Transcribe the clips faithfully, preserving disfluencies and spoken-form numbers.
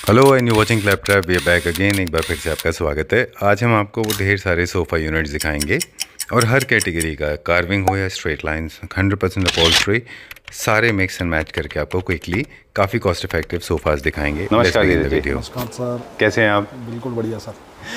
Hello and you watching claptrap, we are back again. एक बार फिर से आपका स्वागत है। आज हम आपको वो ढेर सारे सोफ़ा यूनिट्स दिखाएंगे और हर कैटेगरी का कार्विंग हो या straight lines, hundred percent upholstery, सारे मिक्स एंड मैच करके आपको क्विकली काफ़ी कॉस्ट इफेक्टिव सोफ़ाज दिखाएंगे। नमस्कार वीडियो। नमस्कार सर, कैसे हैं आप? बिल्कुल बढ़िया सर।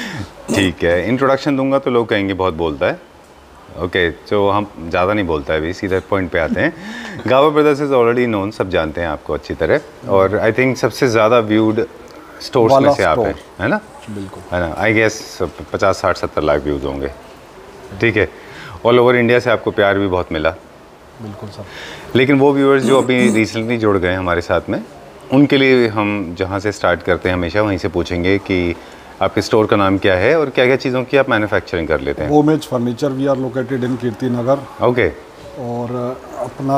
ठीक है, इंट्रोडक्शन दूंगा तो लोग कहेंगे बहुत बोलता है। ओके okay, तो हम ज़्यादा नहीं बोलता है, अभी सीधा पॉइंट पे आते हैं। Gawar brothers is already known, सब जानते हैं आपको अच्छी तरह, और आई थिंक सबसे ज़्यादा व्यूड स्टोर्स में से आप हैं, है ना? बिल्कुल, है ना? आई गेस पचास साठ सत्तर लाख व्यूज़ होंगे। ठीक है, ऑल ओवर इंडिया से आपको प्यार भी बहुत मिला। बिल्कुल सर। लेकिन वो व्यूअर्स जो अभी रिसेंटली जुड़ गए हमारे साथ में, उनके लिए हम जहाँ से स्टार्ट करते हैं हमेशा वहीं से पूछेंगे कि आपके स्टोर का नाम क्या है और क्या क्या चीज़ों की आप मैन्युफैक्चरिंग कर लेते हैं। Homage furniture, we are located in Kirti Nagar. Okay. और अपना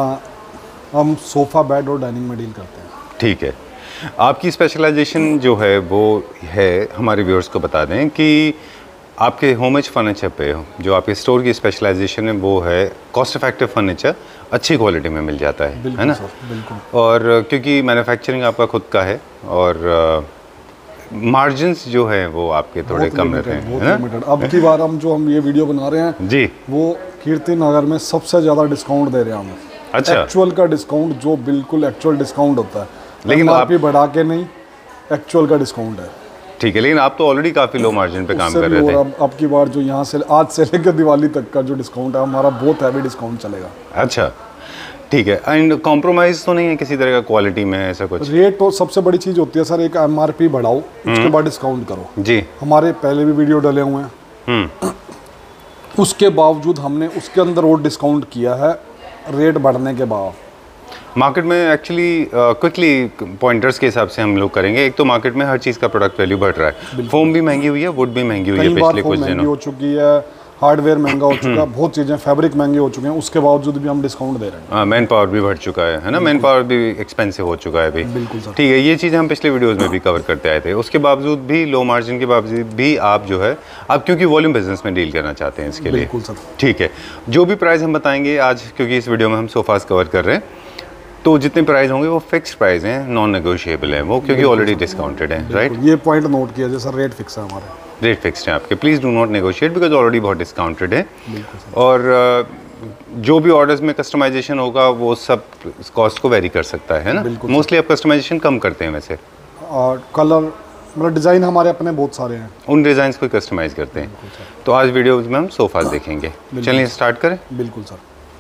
हम सोफ़ा, बेड और डाइनिंग में डील करते हैं। ठीक है, आपकी स्पेशलाइजेशन जो है वो है, हमारे व्यूअर्स को बता दें कि आपके होमेज फर्नीचर पे जो आपके स्टोर की स्पेशलाइजेशन है वो है कॉस्ट इफेक्टिव फर्नीचर, अच्छी क्वालिटी में मिल जाता है, है ना? सर, बिल्कुल। और क्योंकि मैन्युफैक्चरिंग आपका खुद का है और मार्जिन्स जो है वो आपके थोड़े कम रहते हैं, है ना? अब की बार हम जो हम ये वीडियो बना रहे हैं जी, वो कीर्ति नगर में सबसे ज़्यादा डिस्काउंट दे रहे हैं हम। अच्छा। एक्चुअल का डिस्काउंट जो बिल्कुल एक्चुअल डिस्काउंट होता है, लेकिन आप भी बढ़ा के नहीं, एक्चुअल का डिस्काउंट है। ठीक है, लेकिन आप तो ऑलरेडी काफ़ी लो मार्जिन पे काम कर रहे थे। अब अब की बार जो यहाँ से आज से लेकर दिवाली तक का जो डिस्काउंट है हमारा, बहुत हैवी डिस्काउंट चलेगा। अच्छा, ठीक है। एंड कॉम्प्रोमाइज़ तो नहीं है किसी तरह का क्वालिटी में, ऐसा कुछ? रेट तो सबसे बड़ी चीज़ होती है सर, एक एमआरपी बढ़ाओ, उसके बाद डिस्काउंट करो। जी, हमारे पहले भी वीडियो डले हुए हैं, उसके बावजूद हमने उसके अंदर और डिस्काउंट किया है रेट बढ़ने के बाद। मार्केट में एक्चुअली क्विकली पॉइंटर्स के हिसाब से हम लोग करेंगे। एक तो मार्केट में हर चीज़ का प्रोडक्ट वैल्यू बढ़ रहा है, फोम भी महंगी हुई है, वुड भी महंगी हुई है पिछले कुछ दिनों, हो चुकी है, हार्डवेयर महंगा हो चुका है, बहुत चीज़ें, फैब्रिक महंगे हो चुके हैं, उसके बावजूद भी हम डिस्काउंट दे रहे हैं। हाँ, मैन पावर भी बढ़ चुका है, है ना? मैन पावर भी एक्सपेंसिव हो चुका है अभी। बिल्कुल सर। ठीक है, ये चीज़ें हम पिछले वीडियोस में भी कवर करते आए थे। उसके बावजूद भी, लो मार्जिन के बावजूद भी, आप जो है आप क्योंकि वॉल्यूम बिजनेस में डील करना चाहते हैं इसके लिए। बिल्कुल सर। ठीक है, जो भी प्राइस हम बताएंगे आज, क्योंकि इस वीडियो में हम सोफास कवर कर रहे हैं, तो जितने प्राइस होंगे वो फिक्स प्राइस हैं, नॉन नेगोशिएबल हैं वो, क्योंकि ऑलरेडी डिस्काउंटेड है, राइट? ये पॉइंट नोट किया जाए सर, रेट फिक्स है हमारे, रेट फिक्स्ड है आपके। Please do not negotiate because already बहुत डिस्काउंटेड है। और जो भी ऑर्डर्स में कस्टमाइजेशन होगा वो सब कॉस्ट को वेरी कर सकता है, ना? मोस्टली आप कस्टमाइजेशन कम करते हैं वैसे, और कलर मतलब डिज़ाइन हमारे अपने बहुत सारे हैं, उन डिज़ाइंस को कस्टमाइज करते हैं। तो आज वीडियो में हम सोफास देखेंगे। चलिए स्टार्ट करें। बिल्कुल sir.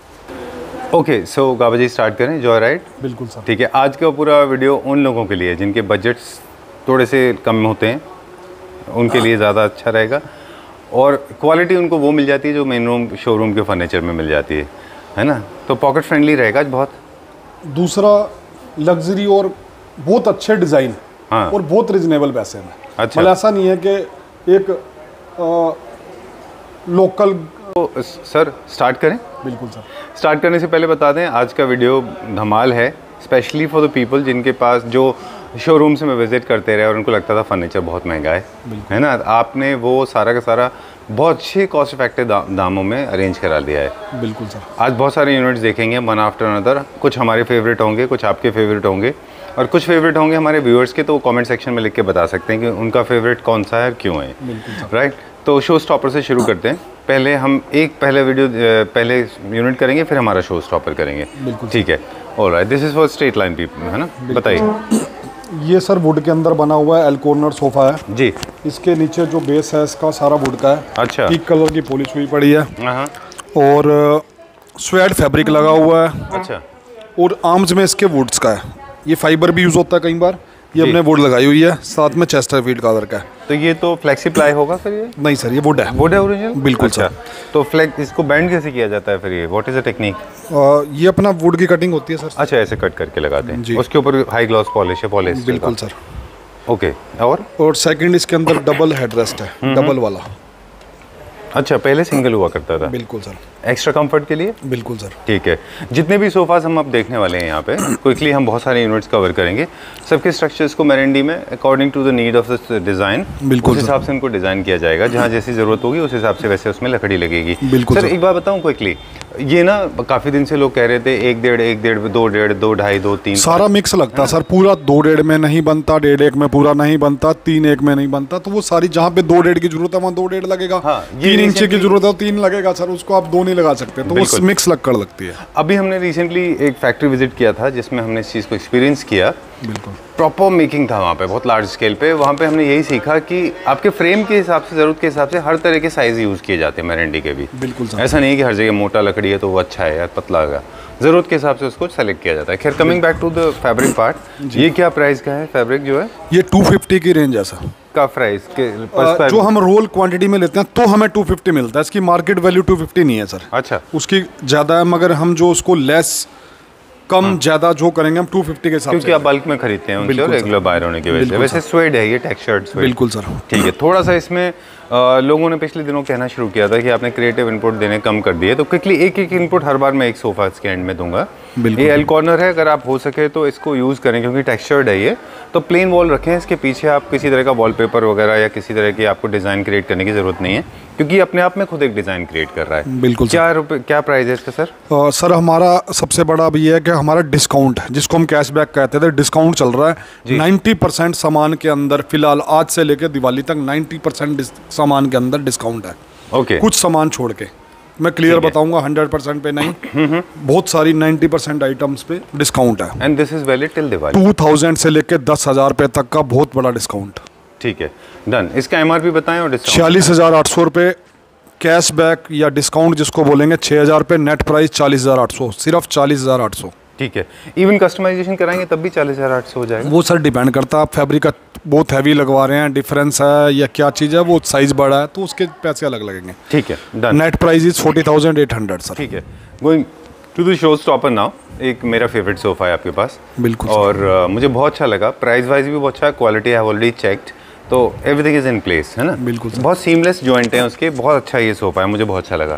Okay, so Gaba ji start करें, जॉय राइड। बिल्कुल सर। ठीक है, आज का पूरा वीडियो उन लोगों के लिए जिनके बजट्स थोड़े से कम होते हैं, उनके लिए ज़्यादा अच्छा रहेगा, और क्वालिटी उनको वो मिल जाती है जो मेन रूम शोरूम के फर्नीचर में मिल जाती है, है ना? तो पॉकेट फ्रेंडली रहेगा बहुत। दूसरा, लग्जरी और बहुत अच्छे डिज़ाइन, हाँ, और बहुत रिजनेबल पैसे में। अच्छा, मतलब ऐसा नहीं है कि एक आ, लोकल। तो सर स्टार्ट करें। बिल्कुल सर। स्टार्ट करने से पहले बता दें, आज का वीडियो धमाल है, स्पेशली फॉर द पीपल जिनके पास, जो शोरूम से मैं विज़िट करते रहे और उनको लगता था फर्नीचर बहुत महंगा है, है ना? आपने वो सारा का सारा बहुत अच्छे कॉस्ट इफेक्टिव दा, दामों में अरेंज करा दिया है। बिल्कुल सर। आज बहुत सारे यूनिट्स देखेंगे वन आफ्टर अनदर, कुछ हमारे फेवरेट होंगे, कुछ आपके फेवरेट होंगे, और कुछ फेवरेट होंगे हमारे व्यूअर्स के, तो कमेंट सेक्शन में लिख के बता सकते हैं कि उनका फेवरेट कौन सा है और क्यों है, राइट? तो शो स्टॉपर से शुरू करते हैं। पहले हम एक पहले वीडियो पहले यूनिट करेंगे, फिर हमारा शो स्टॉपर करेंगे। ठीक है, all right. This is for straight line people, है ना? बताइए। ये सर वुड के अंदर बना हुआ है, एल कॉर्नर सोफ़ा है जी। इसके नीचे जो बेस है इसका सारा वुड का है। अच्छा। पीक कलर की पॉलिश हुई पड़ी है, हाँ, और स्वेड फैब्रिक लगा हुआ है। अच्छा। और आर्म्स में इसके वुड्स का है, ये फाइबर भी यूज़ होता है कई बार, ये हमने वुड लगाई हुई है, साथ में चेस्टरफील्ड कलर का है। तो ये तो फ्लेक्सी प्लाई होगा फिर? ये नहीं सर, ये वुड है। वुड है ओरिजिनल? बिल्कुल अच्छा। सर। तो फ्लेक्स, इसको बेंड कैसे किया जाता है फिर? ये व्हाट इज़ द टेक्निक? ये अपना वुड की कटिंग होती है सर। अच्छा, ऐसे कट करके लगाते हैं जी। उसके ऊपर हाई ग्लॉस पॉलिश है, पॉलिश। बिल्कुल सर। ओके, और और सेकंड इसके अंदर डबल हेडरेस्ट है, डबल वाला। अच्छा, पहले सिंगल हुआ करता था? बिल्कुल सर। एक्स्ट्रा कंफर्ट के लिए? बिल्कुल सर। ठीक है, जितने भी सोफास हम अब देखने वाले हैं यहाँ पे, क्विकली हम बहुत सारे यूनिट्स कवर करेंगे। सबके स्ट्रक्चर्स को मेरेंडी में according to the need of the design, उस हिसाब से उनको डिज़ाइन किया जाएगा, जहाँ जैसी ज़रूरत होगी उस हिसाब से वैसे उसमें लकड़ी लगेगी। बिल्कुल सर, एक बात बताऊँ क्विकली, ये ना काफ़ी दिन से लोग कह रहे थे एक डेढ़ एक डेढ़ दो डेढ़ दो ढाई दो तीन, सारा मिक्स लगता है सर। पूरा दो डेढ़ में नहीं बनता, डेढ़ एक में पूरा नहीं बनता, तीन एक में नहीं बनता, तो वो सारी जहाँ पे दो डेढ़ की जरूरत है वहाँ दो डेढ़ लगेगा। हाँ, तीन इंच की जरूरत है तीन लगेगा सर, उसको आप दो नहीं लगा सकते, तो वो मिक्स लगकर लगती है। अभी हमने रिसेंटली एक फैक्ट्री विजिट किया था जिसमें हमने इस चीज़ को एक्सपीरियंस किया। बिल्कुल प्रॉपर मेकिंग था वहाँ पे, बहुत लार्ज स्केल पे। वहाँ पे हमने यही सीखा कि आपके फ्रेम के हिसाब से, ज़रूरत के हिसाब से हर तरह के साइज़ यूज़ किए जाते हैं मेरेंडी के भी। बिल्कुल सर। ऐसा नहीं है कि हर जगह मोटा लकड़ी है तो वो अच्छा है या पतला होगा, ज़रूरत के हिसाब से उसको सेलेक्ट किया जाता है। खैर, coming back to the fabric part, ये क्या प्राइस का है फैब्रिक जो है? ये टू फिफ्टी की रेंज है सर का प्राइस के आ, जो हम रोल क्वांटिटी में लेते हैं तो हमें टू फिफ्टी मिलता है। इसकी मार्केट वैल्यू टू फिफ्टी नहीं है सर। अच्छा, उसकी ज़्यादा है, मगर हम जो उसको लेस कम हाँ। ज्यादा जो करेंगे हम टू फिफ्टी के हिसाब से, क्योंकि आप बल्क में खरीदते हैं उनसे और रेगुलर बायर होने की वजह से। वैसे स्वेड है ये, टेक्सचर्ड स्वेड। बिल्कुल सर। ठीक है। थोड़ा सा इसमें आ, लोगों ने पिछले दिनों कहना शुरू किया था कि आपने क्रिएटिव इनपुट देने कम कर दिए, तो क्विकली एक एक इनपुट हर बार मैं एक सोफा इसके एंड में दूंगा। ये एल कॉर्नर है, अगर आप हो सके तो इसको यूज़ करें क्योंकि टेक्सचर्ड है ये। तो प्लेन वॉल रखें, इसके पीछे आप किसी तरह का वॉलपेपर वगैरह या किसी तरह की आपको डिज़ाइन क्रिएट करने की ज़रूरत नहीं है, क्योंकि अपने आप में खुद एक डिज़ाइन क्रिएट कर रहा है। बिल्कुल। क्या रुपये क्या प्राइस है इसका सर? आ, सर हमारा सबसे बड़ा अब ये है कि हमारा डिस्काउंट, जिसको हम कैशबैक कहते थे, डिस्काउंट चल रहा है नाइन्टी परसेंट सामान के अंदर। फिलहाल आज से लेकर दिवाली तक नाइन्टी परसेंट सामान के अंदर डिस्काउंट है। ओके। कुछ सामान छोड़ के मैं क्लियर बताऊंगा, हंड्रेड परसेंट पे नहीं, बहुत सारी नाइन्टी परसेंट आइटम्स पे डिस्काउंट है। And this is valid till Diwali. Two thousand से लेकर दस हजार रुपये तक का बहुत बड़ा डिस्काउंट। ठीक है, डन। इसका एमआरपी बताएं और डिस्काउंट। छियालीस हजार आठ सौ रुपये कैशबैक या डिस्काउंट जिसको बोलेंगे, छः हज़ार रुपये नेट प्राइस, चालीस हज़ार आठ सौ, सिर्फ चालीस हज़ार आठ सौ। ठीक है। इवन कस्टमाइजेशन कराएंगे तब भी चालीस हज़ार आठ सौ हो जाएगा? वो सर डिपेंड करता है, आप फैब्रिक का बहुत हैवी लगवा रहे हैं, डिफरेंस है या क्या चीज़ है, वो साइज़ बड़ा है तो उसके पैसे अलग लगेंगे। ठीक है, done. Net price is forty thousand eight hundred sir. ठीक है। Going to the show stopper now, एक मेरा फेवरेट सोफ़ा है आपके पास। बिल्कुल। और uh, मुझे बहुत अच्छा लगा, प्राइस वाइज भी बहुत अच्छा है, quality I have already checked, तो एवरीथिंग इज़ इन प्लेस, है ना? बिल्कुल। बहुत सीमलेस जॉइंट हैं उसके, बहुत अच्छा ये सोफ़ा है, मुझे बहुत अच्छा लगा।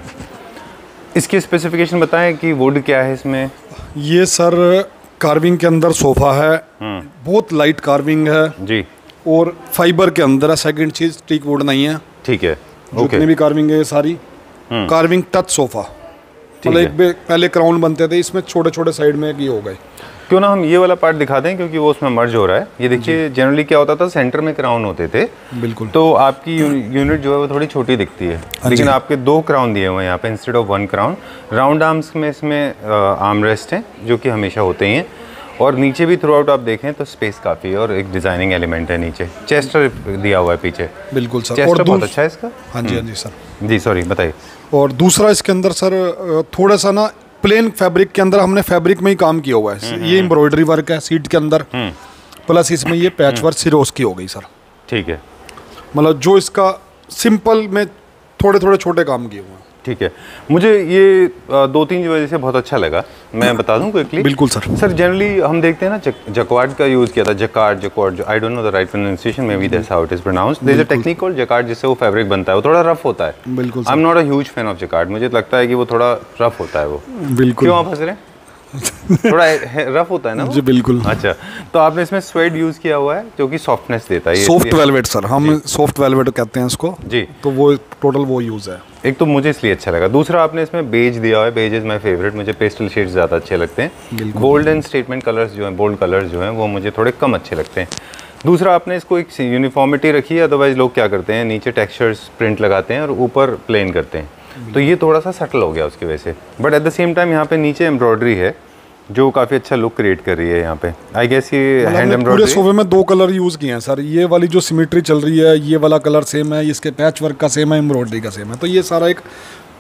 इसकी स्पेसिफिकेशन बताएं कि वुड क्या है इसमें? ये सर कार्विंग के अंदर सोफ़ा है, बहुत लाइट कार्विंग है जी, और फाइबर के अंदर है। सेकंड चीज़, टीक वुड नहीं है। ठीक है। जितने भी कार्विंग है सारी कार्विंग टच सोफ़ा। मतलब एक पहले क्राउन बनते थे, इसमें छोटे छोटे साइड में ये हो गए। क्यों ना हम ये वाला पार्ट दिखा दें, क्योंकि वो उसमें मर्ज हो रहा है। ये देखिए, जनरली क्या होता था, सेंटर में क्राउन होते थे। बिल्कुल। तो आपकी यूनिट जो है वो थोड़ी छोटी दिखती है, लेकिन आपके दो क्राउन दिए हुए हैं यहाँ पे instead of one crown. Round arms में इसमें आर्म रेस्ट हैं जो कि हमेशा होते ही हैं, और नीचे भी थ्रू आउट आप देखें तो स्पेस काफ़ी है और एक डिजाइनिंग एलिमेंट है नीचे। चेस्टर दिया हुआ है पीछे। बिल्कुल सर। चेस्टर बहुत अच्छा है इसका। हाँ जी, हाँ जी सर। जी सॉरी, बताइए। और दूसरा इसके अंदर सर थोड़ा सा ना प्लेन फैब्रिक के अंदर हमने फैब्रिक में ही काम किया हुआ है। ये एम्ब्रॉयडरी वर्क है सीट के अंदर, प्लस इसमें ये पैच वर्क सिरोस की हो गई सर। ठीक है। मतलब जो इसका सिंपल में थोड़े थोड़े छोटे काम किए हुए हैं। ठीक है। मुझे ये दो तीन वजह से बहुत अच्छा लगा, मैं बता दूं क्विकली। बिल्कुल सर। सर जनरली हम देखते हैं ना, जक, जक्वार्ड का यूज़ किया था, jacquard jacquard, I don't know the right pronunciation, maybe that's how it is pronounced. There is a technique called jacquard जिससे वो फैब्रिक बनता है, वो थोड़ा रफ होता है। बिल्कुल। I am not a huge fan of jacquard, मुझे लगता है कि वो थोड़ा रफ होता है वो। बिल्कुल। क्यों आप हंस रहे हैं? थोड़ा रफ होता है ना जी बिल्कुल। अच्छा, तो आपने इसमें स्वेड यूज किया हुआ है जो कि सॉफ्टनेस देता है। सॉफ्ट वेलवेट सर, हम सॉफ्ट वेलवेट कहते हैं इसको जी। तो वो टोटल वो यूज है। एक तो मुझे इसलिए अच्छा लगा, दूसरा आपने इसमें बेज दिया हुआ है। बेज इज माय फेवरेट, मुझे पेस्टल शेड्स ज़्यादा अच्छे लगते हैं। गोल्ड एंड स्टेटमेंट कलर्स जो हैं, बोल्ड कलर्स जो हैं, वो मुझे थोड़े कम अच्छे लगते हैं। दूसरा आपने इसको एक यूनिफॉर्मिटी रखी है, अदरवाइज लोग क्या करते हैं, नीचे टेक्सचर्स प्रिंट लगाते हैं और ऊपर प्लेन करते हैं, तो ये थोड़ा सा सटल हो गया उसकी वजह से। But at the same time यहाँ पे नीचे एम्ब्रॉयडरी है जो काफ़ी अच्छा लुक क्रिएट कर रही है यहाँ पे। आई गेस ये हैंड एम्ब्रॉयडरी। पूरे सोफे में दो कलर यूज किए हैं सर। ये वाली जो सिमेट्री चल रही है, ये वाला कलर सेम है, इसके पैच वर्क का सेम है, एम्ब्रॉयडरी का सेम है, तो ये सारा एक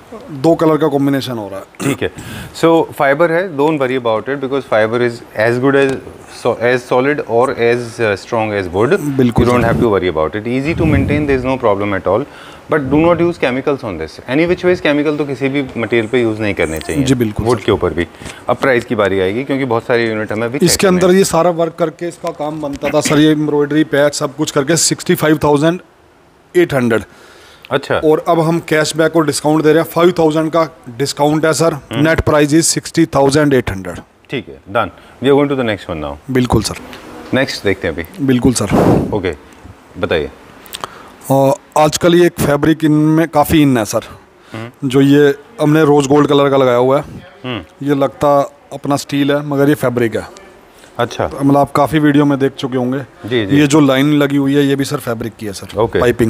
दो कलर का कॉम्बिनेशन हो रहा है। ठीक है। सो फाइबर है, don't worry about it, because fibre is as good as as solid और एज स्ट्रॉन्ग एज वुड। बिल्कुल। You don't have to worry about it, easy to maintain, there is no problem at all. But do not use chemicals on this, any which ways chemical तो किसी भी material पे use नहीं करने चाहिए। जी बिल्कुल। Would के ऊपर भी। अब प्राइस की बारी आएगी क्योंकि बहुत सारी यूनिट हमें भी इसके अंदर ये सारा वर्क करके इसका काम बनता था सर, ये एम्ब्रॉयडरी पैच सब कुछ करके sixty five thousand eight hundred. अच्छा। और अब हम कैशबैक और डिस्काउंट दे रहे हैं, फाइव थाउजेंड का डिस्काउंट है sir. Net price is sixty thousand eight hundred. ठीक है, done. We are going to the next one now. बिल्कुल सर। नेक्स्ट देखते हैं अभी। बिल्कुल सर। ओके, बताइए। और आजकल ये एक फैब्रिक इनमें काफ़ी इन है सर, जो ये हमने रोज गोल्ड कलर का लगाया हुआ है, ये लगता अपना स्टील है मगर ये फैब्रिक है। अच्छा, तो मतलब आप काफ़ी वीडियो में देख चुके होंगे। जी जी। ये जो लाइन लगी हुई है ये भी सर फैब्रिक की है sir. Okay. Piping.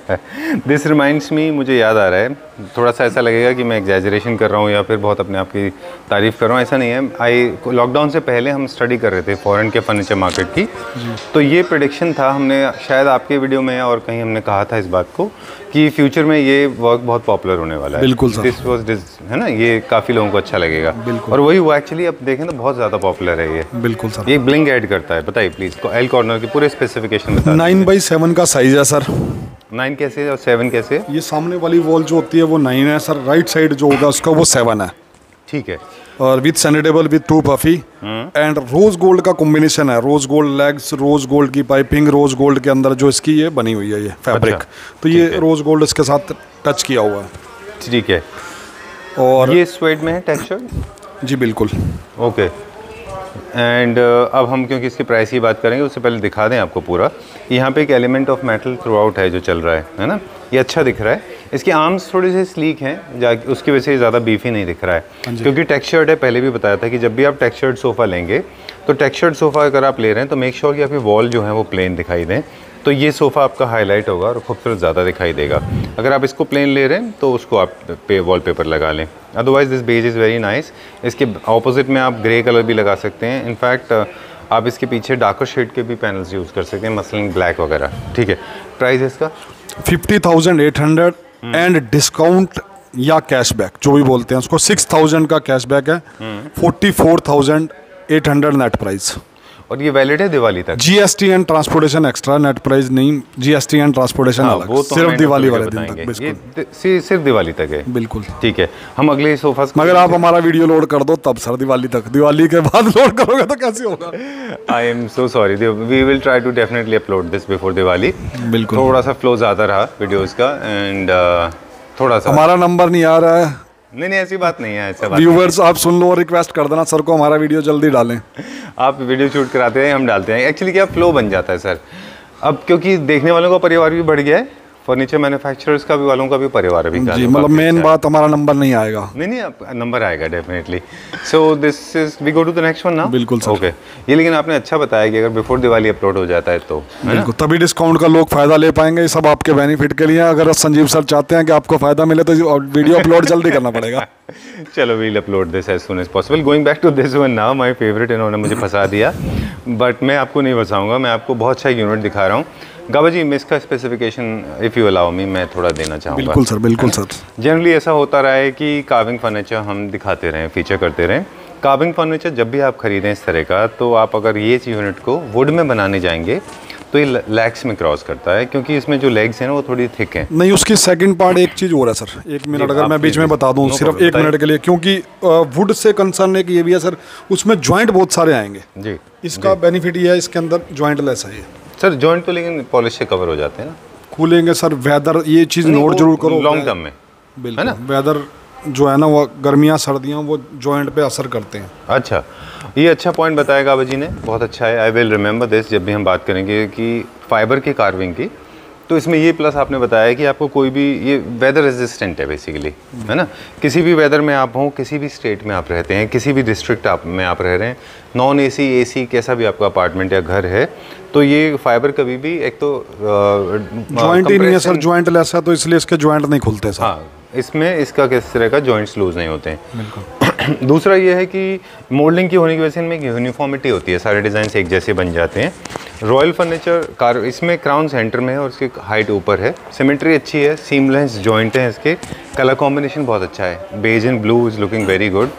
This reminds me, मुझे याद आ रहा है, थोड़ा सा ऐसा लगेगा कि मैं एग्जैजरेशन कर रहा हूँ या फिर बहुत अपने आप की तारीफ़ कर रहा हूँ, ऐसा नहीं है। आई लॉकडाउन से पहले हम स्टडी कर रहे थे फॉरेन के फर्नीचर मार्केट की, तो ये प्रेडिक्शन था, हमने शायद आपके वीडियो में और कहीं हमने कहा था इस बात को कि फ्यूचर में ये वर्क बहुत पॉपुलर होने वाला है। बिल्कुल सर। दिस वाज दिस है ना, ये काफ़ी लोगों को अच्छा लगेगा। बिल्कुल। और वही हुआ एक्चुअली, अब देखें तो बहुत ज़्यादा पॉपुलर है ये। बिल्कुल सर। ये ब्लिंग ऐड करता है, बताइए प्लीज़, एल कॉर्नर के पूरे स्पेसिफिकेशन बता। नाइन बाई सेवन का साइज है सर। नाइन कैसे है और सेवन कैसे है? ये सामने वाली वॉल जो होती है वो नाइन है सर, राइट साइड जो होगा उसका वो सेवन है। ठीक है। और विथ सैनिटेबल with two puffy and rose gold का कॉम्बिनेशन है। Rose gold legs, rose gold की पाइपिंग, रोज गोल्ड के अंदर जो इसकी ये बनी हुई है ये फैब्रिक। अच्छा, तो ये रोज गोल्ड इसके साथ टच किया हुआ है। ठीक है। और ये स्वेड में है टेक्सचर? जी बिल्कुल। ओके। एंड uh, अब हम क्योंकि इसकी प्राइस की बात करेंगे उससे पहले दिखा दें आपको पूरा। यहाँ पे एक element of metal throughout है जो चल रहा है है ना, ये अच्छा दिख रहा है। इसके आर्म्स थोड़े से स्लीक हैं, जा उसकी वजह से ज़्यादा बीफी नहीं दिख रहा है, क्योंकि टेक्सचर्ड है। पहले भी बताया था कि जब भी आप टेक्सचर्ड सोफ़ा लेंगे तो टेक्सचर्ड सोफ़ा अगर आप ले रहे हैं तो मेक श्योर कि आपकी वॉल जो है वो प्लेन दिखाई दें, तो ये सोफ़ा आपका हाईलाइट होगा और खूबसूरत ज़्यादा दिखाई देगा। अगर आप इसको प्लेन ले रहे हैं तो उसको आप पे वॉल पेपर लगा लें। Otherwise this beige is very nice. इसके ऑपोजिट में आप ग्रे कलर भी लगा सकते हैं। इनफैक्ट आप इसके पीछे डार्कर शेड के भी पैनल्स यूज़ कर सकते हैं, मसलन ब्लैक वगैरह। ठीक है। प्राइस इसका fifty thousand eight hundred and discount या कैशबैक जो भी बोलते हैं उसको, सिक्स थाउजेंड का कैशबैक है। Forty four thousand eight hundred net price. और ये वैलिड है दिवाली तक। GST and transportation extra, net price नहीं, जीएसटी एंड ट्रांसपोर्टेशन हाँ, अलग। वो तो सिर्फ दिवाली वाले दिन तक। ये सिर्फ दिवाली तक है। बिल्कुल ठीक है। हम अगले सोफा, मगर आप हमारा वीडियो लोड कर दो तब सर, दिवाली तक। दिवाली के बाद लोड करोगे तो कैसे होगा? I am so sorry, we will try to definitely upload this before Diwali. बिल्कुल। थोड़ा सा फ्लो ज़्यादा रहा वीडियोज़ का एंड uh, थोड़ा सा हमारा नंबर नहीं आ रहा है। नहीं नहीं ऐसी बात नहीं है, ऐसा बात व्यूवर्स आप सुन लो और रिक्वेस्ट कर देना सर को हमारा वीडियो जल्दी डालें। आप वीडियो शूट कराते हैं, हम डालते हैं। एक्चुअली क्या फ्लो बन जाता है सर, अब क्योंकि देखने वालों का परिवार भी बढ़ गया है, फर्नीचर मैन्युफैक्चरर्स का भी वालों का भी परिवार अभी जी, मतलब मेन बात हमारा नंबर नहीं आएगा। नहीं नहीं आप नंबर आएगा definitely. So this is we go to the next one now. बिल्कुल सर। ओके। ये लेकिन आपने अच्छा बताया कि अगर बिफोर दिवाली अपलोड हो जाता है तो बिल्कुल, तभी डिस्काउंट का लोग फायदा ले पाएंगे। ये सब आपके बेनिफिट के लिए। अगर संजीव सर चाहते हैं कि आपको फायदा मिले तो वीडियो अपलोड जल्दी करना पड़ेगा। चलो we'll upload this as soon as possible. Going back to this one now, my favourite. इन्होंने मुझे फंसा दिया, बट मैं आपको नहीं फंसाऊंगा, मैं आपको बहुत अच्छा यूनिट दिखा रहा हूँ। गाबा जी, मैं इसका specification if you allow me मैं थोड़ा देना चाहूँगा। बिल्कुल सर, बिल्कुल सर। जनरली ऐसा होता रहा है कि कार्विंग फर्नीचर हम दिखाते रहें, फीचर करते रहें। कार्विंग फर्नीचर जब भी आप ख़रीदें इस तरह का, तो आप अगर ये यूनिट को वुड में बनाने जाएंगे तो ये लैक्स में क्रॉस करता है, क्योंकि इसमें जो लेग्स हैं ना वो थोड़ी थिक हैं। नहीं, उसकी सेकंड पार्ट एक चीज़ और है सर, एक मिनट अगर मैं बीच में बता दूं सिर्फ एक मिनट के लिए, क्योंकि वुड से कंसर्न है कि ये भी है सर, उसमें जॉइंट बहुत सारे आएंगे जी। इसका बेनिफिट ये है, इसके अंदर जॉइंट लेस है ये सर। जॉइंट तो लेकिन पॉलिश से कवर हो जाते हैं ना, खुलेंगे सर। वेदर ये चीज़ नोट जरूर करो लॉन्ग टर्म में, बिल्कुल है ना। वेदर जो है ना वो गर्मियाँ सर्दियाँ वो जॉइंट पे असर करते हैं। अच्छा, ये अच्छा पॉइंट बताया गाबा जी ने, बहुत अच्छा है। आई विल रिमेंबर दिस जब भी हम बात करेंगे कि फाइबर की कार्विंग की। तो इसमें ये प्लस आपने बताया कि आपको कोई भी, ये वेदर रेजिस्टेंट है बेसिकली, है ना। किसी भी वेदर में आप हों, किसी भी स्टेट में आप रहते हैं, किसी भी डिस्ट्रिक्ट आप में आप रह रहे हैं, नॉन एसी एसी कैसा भी आपका अपार्टमेंट या घर है, तो ये फाइबर कभी भी एक तो जॉइंट ही नहीं है सर, जॉइंट लेस है तो इसलिए इसके जॉइंट नहीं खुलते सर। हाँ, इसमें इसका किस तरह का जॉइंट्स लूज नहीं होते हैं। बिल्कुल। दूसरा ये है कि मोल्डिंग की होने की वजह से इनमें एक यूनिफॉर्मिटी होती है, सारे डिज़ाइन एक जैसे बन जाते हैं। रॉयल फर्नीचर कार, इसमें क्राउन सेंटर में है और इसकी हाइट ऊपर है, सिमेट्री अच्छी है, सीमलेस जॉइंट है इसके, कलर कॉम्बिनेशन बहुत अच्छा है, beige and blue is looking very good.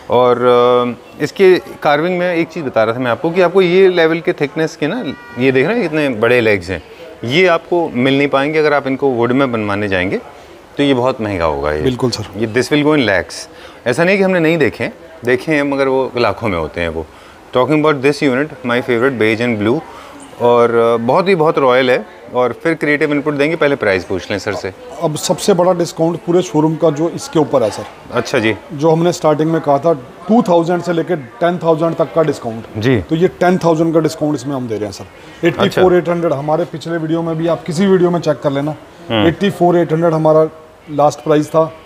और इसके कार्विंग में एक चीज़ बता रहा था मैं आपको कि आपको ये लेवल के थिकनेस के ना, ये देख रहे हैं कितने बड़े लेग्स हैं, ये आपको मिल नहीं पाएंगे अगर आप इनको वुड में बनवाने जाएंगे, तो ये बहुत महंगा होगा ये। बिल्कुल सर। ये this will go in lakhs. ऐसा नहीं कि हमने नहीं देखे, देखे हैं मगर वो लाखों में होते हैं वो। Talking about this unit, my favourite, beige and blue, और बहुत ही बहुत रॉयल है। और फिर क्रिएटिव इनपुट देंगे, पहले प्राइस पूछ लें सर से। अब सबसे बड़ा डिस्काउंट पूरे शोरूम का जो इसके ऊपर है सर। अच्छा जी। जो हमने स्टार्टिंग में कहा था टू थाउजेंड से लेकर टेन थाउजेंड तक का डिस्काउंट जी, तो ये टेन थाउजेंड का डिस्काउंट इसमें हम दे रहे हैं sir. Eighty four eight hundred हमारे पिछले वीडियो में भी, आप किसी वीडियो में चेक कर लेना, एट्टी फोर एट हंड्रेड हमारा लास्ट प्राइस था,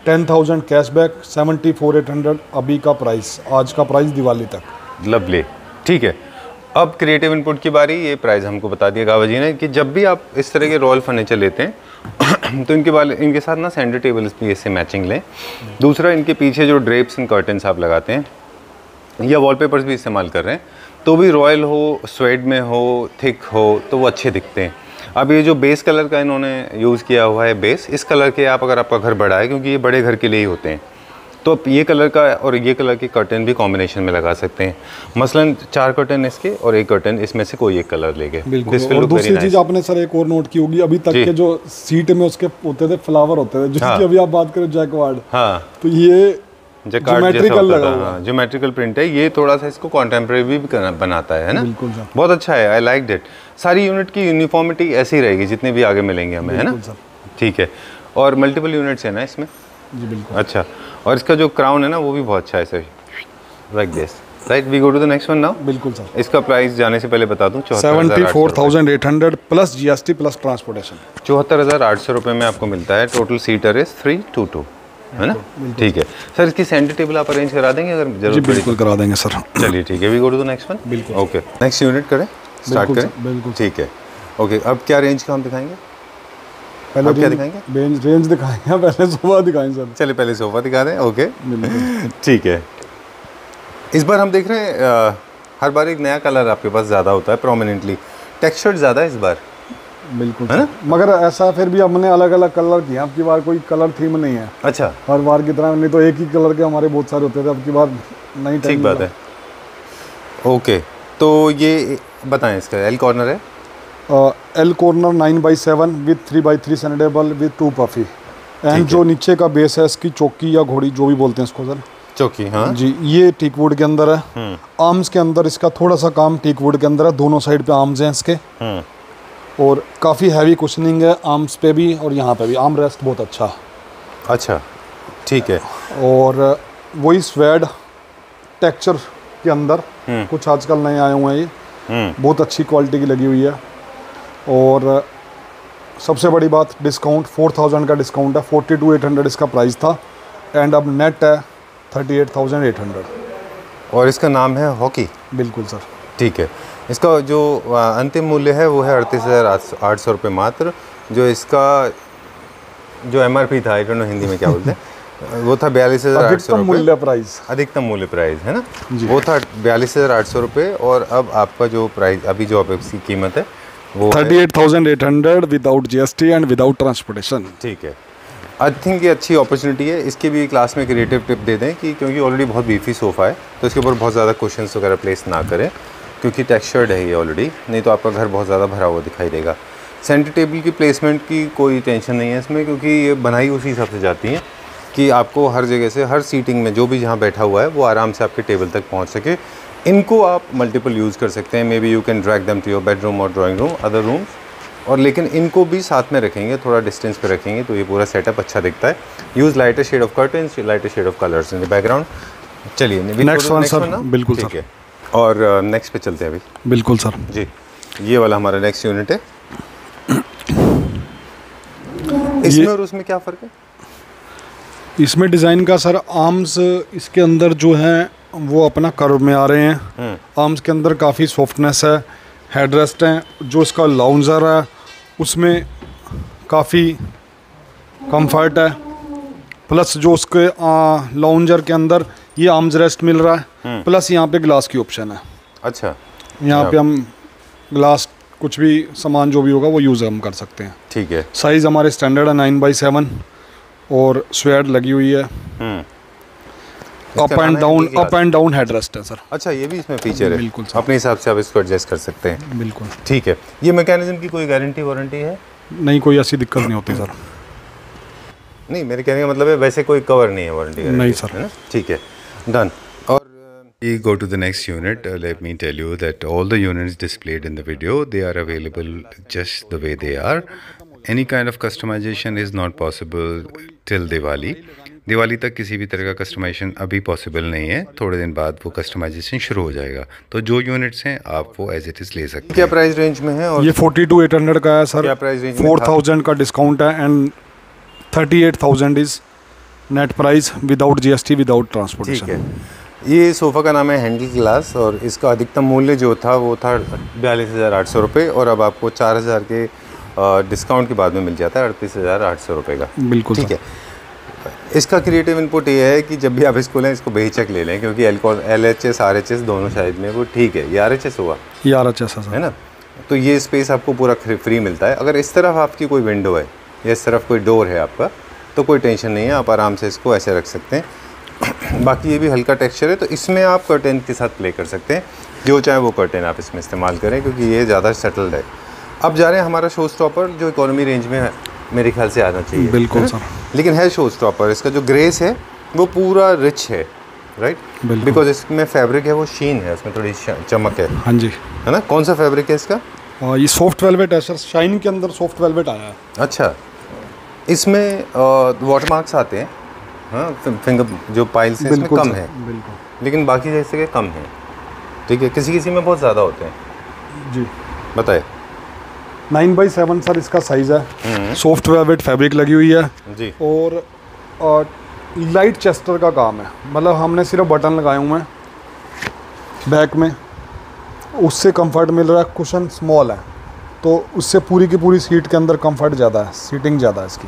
ten thousand cashback, seventy four eight hundred अभी का प्राइस, आज का प्राइस दिवाली तक। लवली, ठीक है। अब क्रिएटिव इनपुट की बारी, ये प्राइस हमको बता दिया गावा जी ने कि जब भी आप इस तरह के रॉयल फर्नीचर लेते हैं तो इनके वाले इनके साथ ना सेंटर टेबल्स भी इससे मैचिंग लें। दूसरा, इनके पीछे जो ड्रेप्स एंड कर्टन्स आप लगाते हैं या वॉलपेपर्स भी इस्तेमाल कर रहे हैं तो भी रॉयल हो, स्वेड में हो, थिक हो, तो वो अच्छे दिखते हैं। अब ये जो बेस कलर का इन्होंने यूज़ किया हुआ है बेस, इस कलर के आप अगर आपका घर बड़ा है, क्योंकि ये बड़े घर के लिए ही होते हैं, तो आप ये कलर का और ये कलर के कर्टन भी कॉम्बिनेशन में लगा सकते हैं। मसलन चार कर्टन इसके और एक कर्टन इसमें से कोई एक कलर लेके। बिल्कुल। और दूसरी चीज़ आपने सर एक और नोट की होगी, अभी तक के जो सीट में उसके होते थे फ्लावर होते थे, जिसकी हाँ। अभी आप बात करें जैकवार्ड, हाँ, तो ये ज्योमेट्रिकल लगा हुआ है, ज्योमेट्रिकल प्रिंट है। ये थोड़ा सा इसको कॉन्टेम्प्रेरी भी बनाता है ना। बिल्कुल सर, बहुत अच्छा है, आई लाइक इट। सारी यूनिट की यूनिफॉर्मिटी ऐसी रहेगी जितने भी आगे मिलेंगे हमें, है ना। ठीक है। और मल्टीपल यूनिट्स है ना इसमें। जी बिल्कुल। अच्छा, और इसका जो क्राउन है ना वो भी बहुत अच्छा है sir, like this, right. We go to the next one now. बिल्कुल सर। इसका प्राइस जाने से पहले बता दूं, seventy four thousand eight hundred plus GST plus transportation, चौहत्तर हज़ार आठ सौ रुपये में आपको मिलता है। Total seater is three two two, है ना। ठीक है सर, इसकी सेंटर टेबल आप अरेंज करा देंगे अगर जरूरत पड़ी? बिल्कुल करा देंगे सर। चलिए ठीक है, we go to the next one. बिल्कुल। ओके, नेक्स्ट यूनिट करें, स्टार्ट करें। बिल्कुल ठीक है। ओके, अब क्या रेंज का हम दिखाएंगे? पहले अब क्या दिखाएंगे? रेंज रेंज दिखाएंगे, पहले सोफा दिखाएंगे सर। चलिए पहले सोफा दिखा दें। ओके ठीक है। इस बार हम देख रहे हैं आ, हर बार एक नया कलर आपके पास ज़्यादा होता है, प्रोमिनेंटली टेक्सचर ज़्यादा है इस बार। बिल्कुल है ना, मगर ऐसा फिर भी हमने अलग अलग कलर किया, अब की बार कोई कलर थीम नहीं है। अच्छा, हर बार की तरह, नहीं तो एक ही कलर के हमारे बहुत सारे होते थे, अब की बार नहीं। ठीक बात है। ओके, तो ये बताएं, इसका एल कॉर्नर है, L corner nine by seven with three by three सैंडेबल विद टू पफी, एंड जो नीचे का बेस है इसकी चौकी या घोड़ी जो भी बोलते हैं इसको सर, चौकी, हाँ जी, ये टीक वुड के अंदर है। आर्म्स के अंदर इसका थोड़ा सा काम टीक वुड के अंदर है, दोनों साइड पे आर्म्स हैं इसके, और काफ़ी हैवी कुशनिंग है आर्म्स पे भी और यहाँ पे भी। आर्म रेस्ट बहुत अच्छा। अच्छा ठीक है। और वही स्वेड टेक्सचर के अंदर कुछ आजकल नए आए हुए हैं, ये बहुत अच्छी क्वालिटी की लगी हुई है। और सबसे बड़ी बात, डिस्काउंट फोर थाउजेंड का डिस्काउंट है, फोर्टी टू एट हंड्रेड इसका प्राइस था, एंड अब नेट है thirty eight thousand eight hundred. और इसका नाम है हॉकी। बिल्कुल सर। ठीक है। इसका जो अंतिम मूल्य है वो है अड़तीस हज़ार आठ सौ रुपये मात्र। जो इसका जो एम आर पी था, आई डोंट नो हिंदी में क्या बोलते हैं, वो था बयालीस हज़ार आठ सौ मूल्य प्राइस, अधिकतम मूल्य प्राइस है ना, वो था बयालीस हज़ार आठ सौ रुपये। और अब आपका जो प्राइस अभी जो अब इसकी कीमत है वो thirty eight thousand eight hundred without GST and without transportation. ठीक है। आई थिंक ये अच्छी अपॉर्चुनिटी है। इसके भी क्लास में क्रिएटिव टिप दे दें कि क्योंकि ऑलरेडी बहुत बीफी सोफ़ा है तो इसके ऊपर बहुत ज़्यादा क्वेश्चंस वगैरह प्लेस ना करें, क्योंकि टेक्सचर्ड है ये ऑलरेडी, नहीं तो आपका घर बहुत ज़्यादा भरा हुआ दिखाई देगा। सेंटर टेबल की प्लेसमेंट की कोई टेंशन नहीं है इसमें, क्योंकि ये बनाई उसी हिसाब से जाती हैं कि आपको हर जगह से, हर सीटिंग में जो भी जहाँ बैठा हुआ है वो आराम से आपके टेबल तक पहुँच सके। इनको आप मल्टीपल यूज़ कर सकते हैं, maybe you can drag them to your bedroom और ड्राइंग रूम, अदर रूम्स, और लेकिन इनको भी साथ में रखेंगे, थोड़ा डिस्टेंस पे रखेंगे तो ये पूरा सेटअप अच्छा दिखता है। Use lighter shade of curtains, lighter shade of colours in the background. चलिए नेक्स्ट वन सर। बिल्कुल ठीक है। और नेक्स्ट पे चलते हैं अभी। बिल्कुल सर जी, ये वाला हमारा नेक्स्ट यूनिट है। इसमें और उसमें क्या फ़र्क है? इसमें डिज़ाइन का सर, आर्म्स इसके अंदर जो हैं वो अपना कर्व में आ रहे हैं, आर्म्स के अंदर काफ़ी सॉफ्टनेस है, हेडरेस्ट हैं, जो इसका लाउंजर है उसमें काफ़ी कंफर्ट है, प्लस जो उसके लाउंजर के अंदर ये आर्म्स रेस्ट मिल रहा है, प्लस यहाँ पे ग्लास की ऑप्शन है। अच्छा, यहाँ पे हम ग्लास कुछ भी सामान जो भी होगा वो यूज़ हम कर सकते हैं। ठीक है। साइज़ हमारे स्टैंडर्ड है नाइन बाई सेवन और स्वेड लगी हुई है, up and down up and down headrest है सर। अच्छा, ये भी इसमें फीचर है। बिल्कुल सर। अपने हिसाब से आप इसको एडजस्ट कर सकते हैं। बिल्कुल। ठीक है। ये मैकेनिज्म की कोई गारंटी वारंटी है? नहीं, कोई ऐसी दिक्कत नहीं होती सर। नहीं, मेरे कहने का मतलब है वैसे कोई कवर नहीं है वारंटी? नहीं सर। है ना, ठीक है, डन। और we go to the next unit. Uh, let me tell you that all the units displayed in the video, they are available just the way they are. Any kind of customization is not possible till Diwali. Diwali तक किसी भी तरह का customization अभी possible नहीं है, थोड़े दिन बाद वो कस्टमाइजेशन शुरू हो जाएगा। तो जो यूनिट्स हैं आप वो एज इट इज़ ले सकते हैं। क्या प्राइस रेंज में है? और ये फोर्टी टू एट हंड्रेड का है सर। क्या प्राइस रेंज? फोर थाउजेंड का डिस्काउंट है and thirty eight thousand is net price without GST without ठीक ट्रांसपोर्टेशन। है, ये सोफ़ा का नाम है हैंडल ग्लास और इसका अधिकतम मूल्य जो था वो था बयालीस हज़ार आठ सौ रुपये और अब आपको चार हज़ार के डिस्काउंट के बाद में मिल जाता है अड़तीस हज़ार आठ सौ रुपये का। बिल्कुल ठीक है। इसका क्रिएटिव इनपुट ये है कि जब भी आप इसको लें इसको बेहिचक ले लें, क्योंकि alcohol L H S R H S दोनों साइड में वो ठीक है। ये आर एच एस हुआ ये आर एच एस है ना, तो ये स्पेस आपको पूरा फ्री मिलता है। अगर इस तरफ आपकी कोई विंडो है या इस तरफ कोई डोर है आपका तो कोई टेंशन नहीं है, आप आराम से इसको ऐसे रख सकते हैं। बाकी ये भी हल्का टेक्सचर है तो इसमें आप कर्टेन के साथ प्ले कर सकते हैं, जो चाहे वो कर्टेन आप इसमें इस्तेमाल करें क्योंकि ये ज़्यादा सेटल्ड है। अब जा रहे हैं हमारा शो स्टॉपर जो इकोनॉमी रेंज में है, मेरे ख्याल से आना चाहिए। बिल्कुल सर, लेकिन है शो स्टॉपर। इसका जो ग्रेस है वो पूरा रिच है, राइट, बिकॉज इसमें फैब्रिक है वो शीन है, उसमें थोड़ी चमक है। हाँ जी, है ना। कौन सा फैब्रिक है इसका? आ, ये सॉफ्ट वेलवेट है सर, शाइन के अंदर सॉफ्ट वेलवेट आया है। अच्छा, इसमें वाटर मार्क्स आते हैं, हाँ, फिंगर जो पाइल्स हैं इसमें कम है, बिल्कुल, लेकिन बाकी जैसे के कम है। ठीक है, किसी किसी में बहुत ज़्यादा होते हैं जी। बताए। नाइन बाई सेवन सर इसका साइज़ है, सॉफ्ट वेलवेट फैब्रिक लगी हुई है जी, और आ, लाइट चेस्टर का काम है, मतलब हमने सिर्फ बटन लगाए हुए हैं बैक में, उससे कंफर्ट मिल रहा है। कुशन स्मॉल है तो उससे पूरी की पूरी सीट के अंदर कंफर्ट ज़्यादा है, सीटिंग ज़्यादा है इसकी।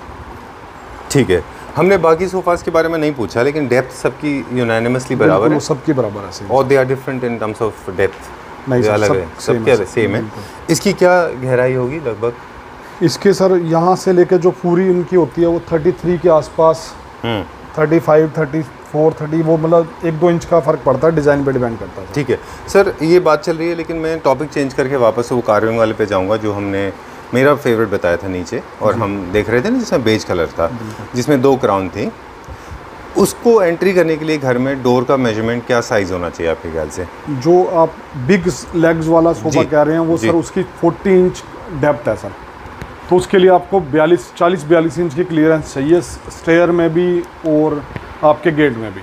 ठीक है। हमने बाकी सोफास के बारे में नहीं पूछा, लेकिन डेप्थ सबकी यूनानिमसली बराबर है, सबकी बराबर है। और they are different in terms of depth, नहीं अलग सब, है, सब क्या सेम है। इसकी क्या गहराई होगी लगभग? इसके सर यहाँ से लेके जो पूरी इनकी होती है वो तैंतीस के आसपास, पैंतीस, चौंतीस, तीस, वो मतलब एक दो इंच का फ़र्क पड़ता है, डिज़ाइन पे डिपेंड करता है। ठीक है सर, ये बात चल रही है, लेकिन मैं टॉपिक चेंज करके वापस वो कार्विंग वाले पे जाऊंगा जो हमने मेरा फेवरेट बताया था नीचे, और हम देख रहे थे ना जिसमें बेज कलर था, जिसमें दो क्राउन थी। उसको एंट्री करने के लिए घर में डोर का मेजरमेंट क्या साइज़ होना चाहिए आपके ख्याल से? जो आप बिग लेग्स वाला सोफा कह रहे हैं वो सर उसकी चालीस इंच डेप्थ है सर, तो उसके लिए आपको बयालीस चालीस बयालीस इंच की क्लियरेंस चाहिए, स्टेयर में भी और आपके गेट में भी।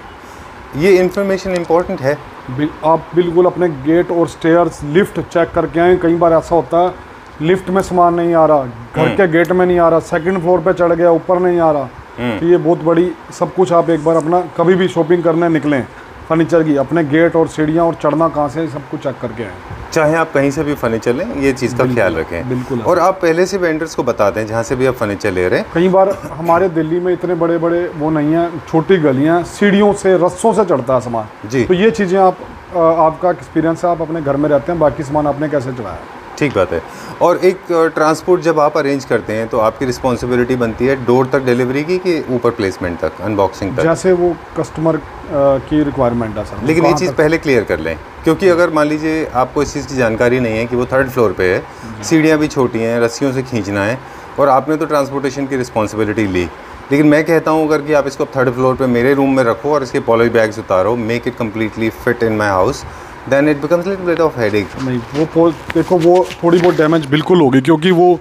ये इन्फॉर्मेशन इम्पोर्टेंट है। आप बिल्कुल अपने गेट और स्टेयर्स लिफ्ट चेक करके आएँ। कई बार ऐसा होता है लिफ्ट में सामान नहीं आ रहा, घर के गेट में नहीं आ रहा, सेकंड फ्लोर पे चढ़ गया, ऊपर नहीं आ रहा, तो ये बहुत बड़ी सब कुछ। आप एक बार अपना कभी भी शॉपिंग करने निकलें फर्नीचर की, अपने गेट और सीढ़ियाँ और चढ़ना कहाँ से, सब कुछ चेक करके आएँ। चाहे आप कहीं से भी फर्नीचर लें, ये चीज़ का ख्याल रखें। बिल्कुल। और आप पहले से वेंडर्स को बता दें जहाँ से भी आप फर्नीचर ले रहे हैं। कई बार हमारे दिल्ली में इतने बड़े बड़े वो नहीं हैं, छोटी गलियाँ, सीढ़ियों से रस्सों से चढ़ता है सामान जी, तो ये चीज़ें आप आपका एक्सपीरियंस है, आप अपने घर में रहते हैं, बाकी सामान आपने कैसे चढ़ाया। ठीक बात है। और एक ट्रांसपोर्ट जब आप अरेंज करते हैं तो आपकी रिस्पॉन्सिबिलिटी बनती है डोर तक डिलीवरी की कि ऊपर प्लेसमेंट तक, अनबॉक्सिंग तक, जैसे वो कस्टमर की रिक्वायरमेंट है सर। लेकिन ये चीज़ पहले क्लियर कर लें, क्योंकि अगर मान लीजिए आपको इस चीज़ की जानकारी नहीं है कि वो थर्ड फ्लोर पे है, सीढ़ियाँ भी छोटी हैं, रस्सियों से खींचना है, और आपने तो ट्रांसपोर्टेशन की रिस्पॉन्सिबिलिटी ली, लेकिन मैं कहता हूँ अगर कि आप इसको थर्ड फ्लोर पे मेरे रूम में रखो और इसके पॉलिश बैग्स उतारो, make it completely fit in my house, then it becomes little bit of headache. नहीं वो देखो वो थोड़ी बहुत डैमेज बिल्कुल होगी, क्योंकि वो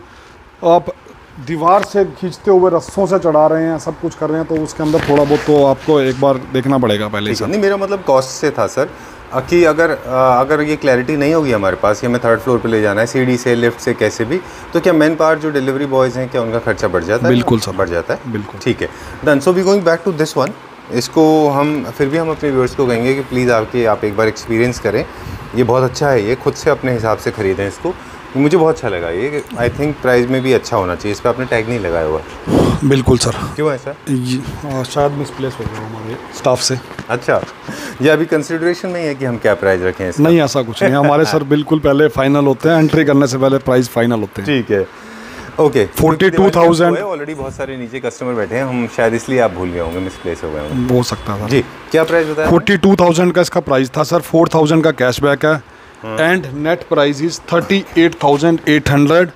आप दीवार से खींचते हुए रस्सों से चढ़ा रहे हैं, सब कुछ कर रहे हैं, तो उसके अंदर थोड़ा बहुत तो आपको एक बार देखना पड़ेगा पहले से। नहीं, मेरा मतलब कॉस्ट से था सर, कि अगर अगर ये क्लैरिटी नहीं होगी हमारे पास कि हमें थर्ड फ्लोर पे ले जाना है सीढ़ी से, लिफ्ट से, कैसे भी, तो क्या मैन पावर जो डिलीवरी बॉयज़ हैं क्या उनका खर्चा बढ़ जाता है? बिल्कुल सर, बढ़ जाता है। बिल्कुल। ठीक है, done. So we going back to this one. इसको हम फिर भी हम अपने व्यूअर्स को कहेंगे कि प्लीज़ आके आप एक बार एक्सपीरियंस करें, ये बहुत अच्छा है, ये खुद से अपने हिसाब से ख़रीदें इसको। मुझे बहुत अच्छा लगा ये, आई थिंक प्राइस में भी अच्छा होना चाहिए। इस पर आपने टैग नहीं लगाया हुआ। बिल्कुल सर। क्यों है सर? ये शायद मिसप्लेस हो गया हमारे स्टाफ से। अच्छा, ये अभी कंसिडरेशन नहीं है कि हम क्या प्राइस रखें इसका? नहीं, ऐसा कुछ नहीं, हमारे सर बिल्कुल पहले फाइनल होते हैं, एंट्री करने से पहले प्राइस फाइनल होते हैं। ठीक है, okay. Forty two thousand already बहुत सारे नीचे कस्टमर बैठे हैं, हम शायद इसलिए आप भूल गए होंगे, मिसप्लेस हो गए होंगे। हो सकता था जी। क्या प्राइस बताया? फोर्टी टू थाउजेंड का इसका प्राइस था सर, फोर थाउजेंड का कैशबैक है, and net price is thirty eight thousand eight hundred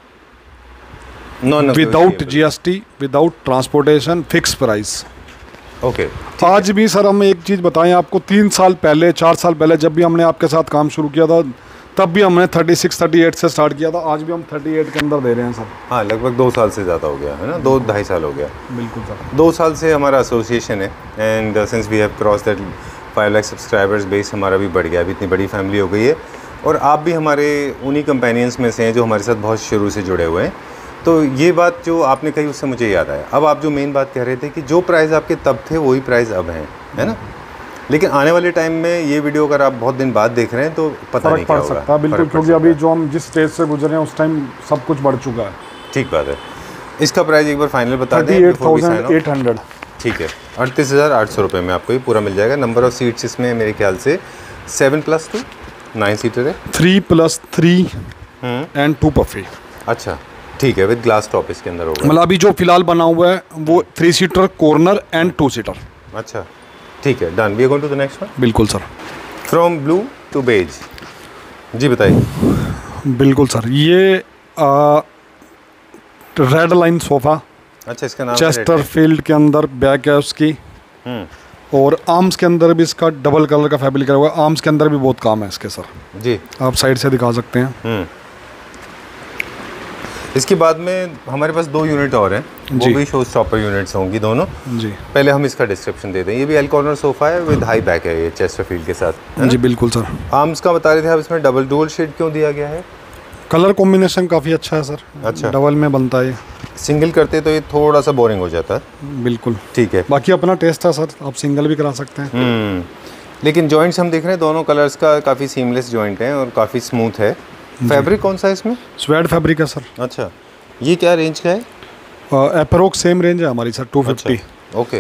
without GST, without transportation, fix price. Okay. आज भी सर हम एक चीज़ बताएं आपको, तीन साल पहले, चार साल पहले जब भी हमने आपके साथ काम शुरू किया था, तब भी हमने थर्टी सिक्स, थर्टी एट से स्टार्ट किया था, आज भी हम थर्टी एट के अंदर दे रहे हैं सर। हाँ, लगभग दो साल से ज़्यादा हो गया है ना, दो ढाई साल हो गया। बिल्कुल सर, दो साल से हमारा एसोसिएशन है, and since we have cross that five lakh subscribers base हमारा भी बढ़ गया, अभी इतनी बड़ी फैमिली हो गई है, और आप भी हमारे उन्हीं कंपेनियंस में से हैं जो हमारे साथ बहुत शुरू से जुड़े हुए हैं। तो ये बात जो आपने कही उससे मुझे याद आया। अब आप जो मेन बात कह रहे थे कि जो प्राइस आपके तब थे वही प्राइस अब हैं, है ना? लेकिन आने वाले टाइम में ये वीडियो अगर आप बहुत दिन बाद देख रहे हैं तो पता नहीं क्या होगा। सकता है बिल्कुल, क्योंकि अभी जो हम जिस स्टेज से गुजरे हैं उस टाइम सब कुछ बढ़ चुका है। ठीक बात है। इसका प्राइस एक बार फाइनल बता दें। अड़तीस हज़ार आठ सौ। ठीक है, अड़तीस हज़ार आठ सौ रुपये में आपको ये पूरा मिल जाएगा। नंबर ऑफ सीट्स इसमें मेरे ख्याल से seven plus two nine seater है। Three plus three and two puffy. अच्छा ठीक है, विद ग्लास टॉप इसके अंदर होगा। मतलब अभी जो फिलहाल बना हुआ है वो three seater corner and two seater. अच्छा ठीक है, done. We are going to the next one. बिल्कुल sir. From blue to beige, जी बताइए। बिल्कुल सर, ये रेड लाइन सोफ़ा। अच्छा, इसका नाम चेस्टरफील्ड के अंदर बैक है उसकी, और आर्म्स के अंदर भी इसका डबल कलर का फैब्रिक लगा हुआ है। आर्म्स के अंदर भी बहुत काम है इसके सर जी, आप साइड से दिखा सकते हैं। इसके बाद में हमारे पास दो यूनिट और हैं, वो भी शो स्टॉपर यूनिट्स होंगी दोनों जी। पहले हम इसका डिस्क्रिप्शन दे दें। ये भी एल कॉर्नर सोफ़ा है विद हाई बैक है, ये चेस्टरफील्ड के साथ जी। बिल्कुल सर। आर्म्स का बता रहे थे आप, इसमें डबल डुअल शेड क्यों दिया गया है? कलर कॉम्बिनेशन काफ़ी अच्छा है सर। अच्छा, डबल में बनता है। सिंगल करते तो ये थोड़ा सा बोरिंग हो जाता है। बिल्कुल ठीक है, बाकी अपना टेस्ट है सर, आप सिंगल भी करा सकते हैं। लेकिन जॉइंट्स हम देख रहे हैं दोनों कलर्स का काफ़ी सीमलेस जॉइंट है और काफ़ी स्मूथ है। फैब्रिक कौन सा है इसमें? स्वेड फैब्रिक है सर। अच्छा, ये क्या रेंज का है? अप्रोक्स सेम रेंज है हमारी सर, टू फिफ्टी। ओके,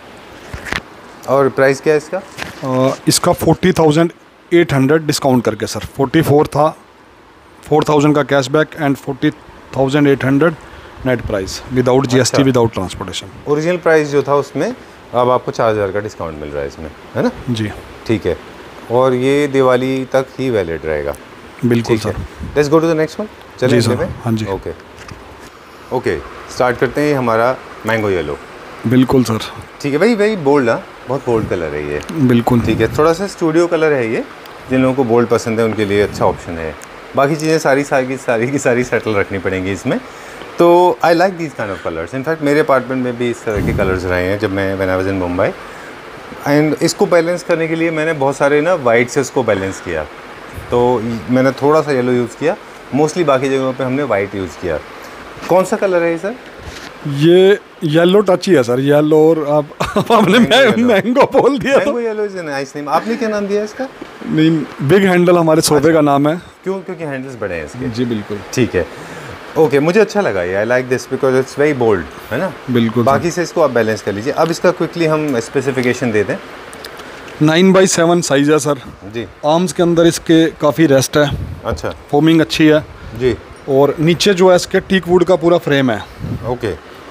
और प्राइस क्या है इसका? uh, इसका forty thousand eight hundred discount करके सर। फोर्टी फोर था, फोर थाउजेंड का cashback and forty thousand eight hundred net price without GST, without transportation. Original price जो था उसमें अब आपको चार हज़ार का डिस्काउंट मिल रहा है इसमें, है ना जी? ठीक है, और ये दिवाली तक ही वैलिड रहेगा। बिल्कुल sir. Let's go to the next one. चलिए सर। हाँ जी, ओके ओके स्टार्ट करते हैं। हमारा मैंगो येलो। बिल्कुल सर। ठीक है भाई, वही बोल्ड है, बहुत बोल्ड कलर है ये। बिल्कुल ठीक है, थोड़ा सा स्टूडियो कलर है ये, जिन लोगों को बोल्ड पसंद है उनके लिए अच्छा ऑप्शन है। बाकी चीज़ें सारी सारी सारी की सारी सेटल रखनी पड़ेंगी इसमें। तो I like these kind of colours. In fact मेरे अपार्टमेंट में भी इस तरह के कलर्स रहे हैं जब मैं when I was in Mumbai. And इसको बैलेंस करने के लिए मैंने बहुत सारे ना वाइट से इसको बैलेंस किया, तो मैंने थोड़ा सा येलो यूज़ किया। मोस्टली बाकी जगहों पे हमने वाइट यूज़ किया। कौन सा कलर है ये सर? ये येलो टच ही है सर, येलो। और आप आपने मैंगो बोल दिया। Mango yellow is a nice name. आपने क्या नाम दिया इसका? नहीं, बिग हैंडल हमारे सोफे का नाम है। क्यों? क्योंकि हैंडल्स बड़े हैं इसके। जी बिल्कुल। ठीक है, ओके, मुझे अच्छा लगा ये। I like this because it's very bold, है ना? बिल्कुल। बाकी से इसको आप बैलेंस कर लीजिए। अब इसका क्विकली हम स्पेसिफिकेशन दे दें। नाइन बाई सेवन साइज है सर जी। आर्म्स के अंदर इसके काफ़ी रेस्ट है। अच्छा, फोमिंग अच्छी है जी। और नीचे जो है इसके टीक वुड का पूरा फ्रेम है। ओके,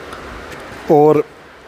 और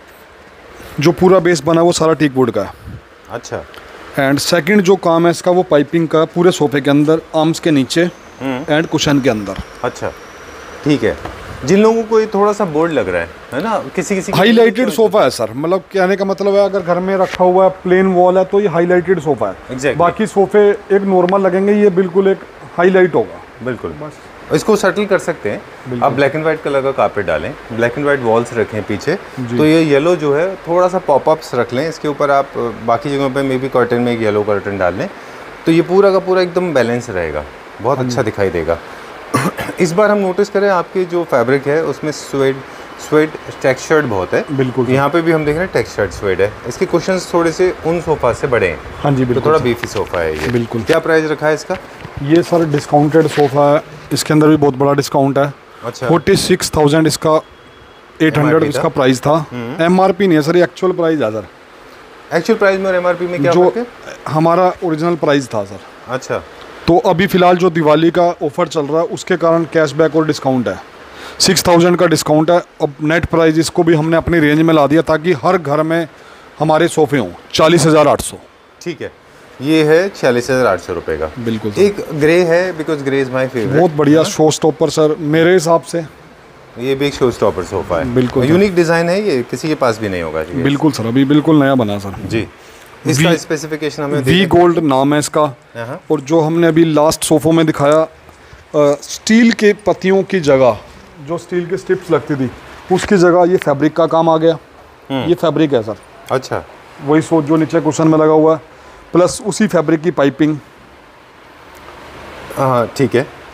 जो पूरा बेस बना है वो सारा टीक वुड का है। अच्छा। एंड सेकंड जो काम है इसका वो पाइपिंग का, पूरे सोफे के अंदर, आर्म्स के नीचे एंड कुशन के अंदर। अच्छा ठीक है, जिन लोगों को ये थोड़ा सा बोल्ड लग रहा है है ना, किसी किसी हाईलाइटेड सोफा है सर। मतलब कहने का मतलब है अगर घर में रखा हुआ है प्लेन वॉल है तो ये हाईलाइटेड सोफा है। exactly. बाकी सोफे एक नॉर्मल लगेंगे, ये बिल्कुल एक हाईलाइट होगा। बिल्कुल, बस इसको सेटल कर सकते हैं। आप ब्लैक एंड वाइट कलर का कारपेट डालें, ब्लैक एंड वाइट वॉल्स रखें पीछे, तो ये येलो जो है थोड़ा सा पॉपअप्स रख लें इसके ऊपर। आप बाकी जगहों पे मे बी कर्टन में एक येलो कर्टन डाल लें, तो ये पूरा का पूरा एकदम बैलेंस रहेगा, बहुत अच्छा दिखाई देगा। इस बार हम नोटिस करें आपके जो फैब्रिक है उसमें स्वेड स्वेड टेक्सचर्ड बहुत है। बिल्कुल, यहाँ पे भी हम देख रहे हैं टेक्सचर्ड स्वेड है। इसके कुशन्स थोड़े से उन सोफा से बड़े हैं। हाँ जी, तो थोड़ा बीफी सोफा है ये। बिल्कुल। क्या प्राइस रखा है इसका? ये सर डिस्काउंटेड सोफा है, इसके अंदर भी बहुत बड़ा डिस्काउंट है। अच्छा, फोर्टी सिक्स थाउजेंड इसका एट हंड्रेड इसका प्राइस था। एम आर पी नहीं है सर, ये एक्चुअल प्राइस है सर। एक्चुअल प्राइस में और एम आर पी में क्या जो हमारा ओरिजिनल प्राइस था सर। अच्छा, तो अभी फ़िलहाल जो दिवाली का ऑफ़र चल रहा है उसके कारण कैशबैक और डिस्काउंट है। सिक्स थाउजेंड का डिस्काउंट है। अब नेट प्राइस इसको भी हमने अपनी रेंज में ला दिया ताकि हर घर में हमारे सोफ़े हों। चालीस हज़ार आठ सौ। ठीक है, ये है छियालीस हज़ार आठ सौ रुपये का। बिल्कुल। एक ग्रे है because grey is my favourite. बहुत बढ़िया शो स्टॉपर सर मेरे हिसाब से। ये भी एक शो स्टॉपर सोफ़ा है। बिल्कुल, यूनिक डिज़ाइन है, ये किसी के पास भी नहीं होगा। बिल्कुल सर, अभी बिल्कुल नया बना सर जी। इसका स्पेसिफिकेशन हमें वी गोल्ड नाम है इसका। और जो हमने अभी लास्ट सोफों में दिखाया, आ, स्टील के पत्तियों की जगह जो स्टील के स्ट्रिप्स लगती थी उसकी जगह ये फैब्रिक का काम आ गया। ये फैब्रिक है सर। अच्छा, वही सोच जो नीचे कुशन में लगा हुआ है, प्लस उसी फैब्रिक की पाइपिंग। हाँ ठीक है,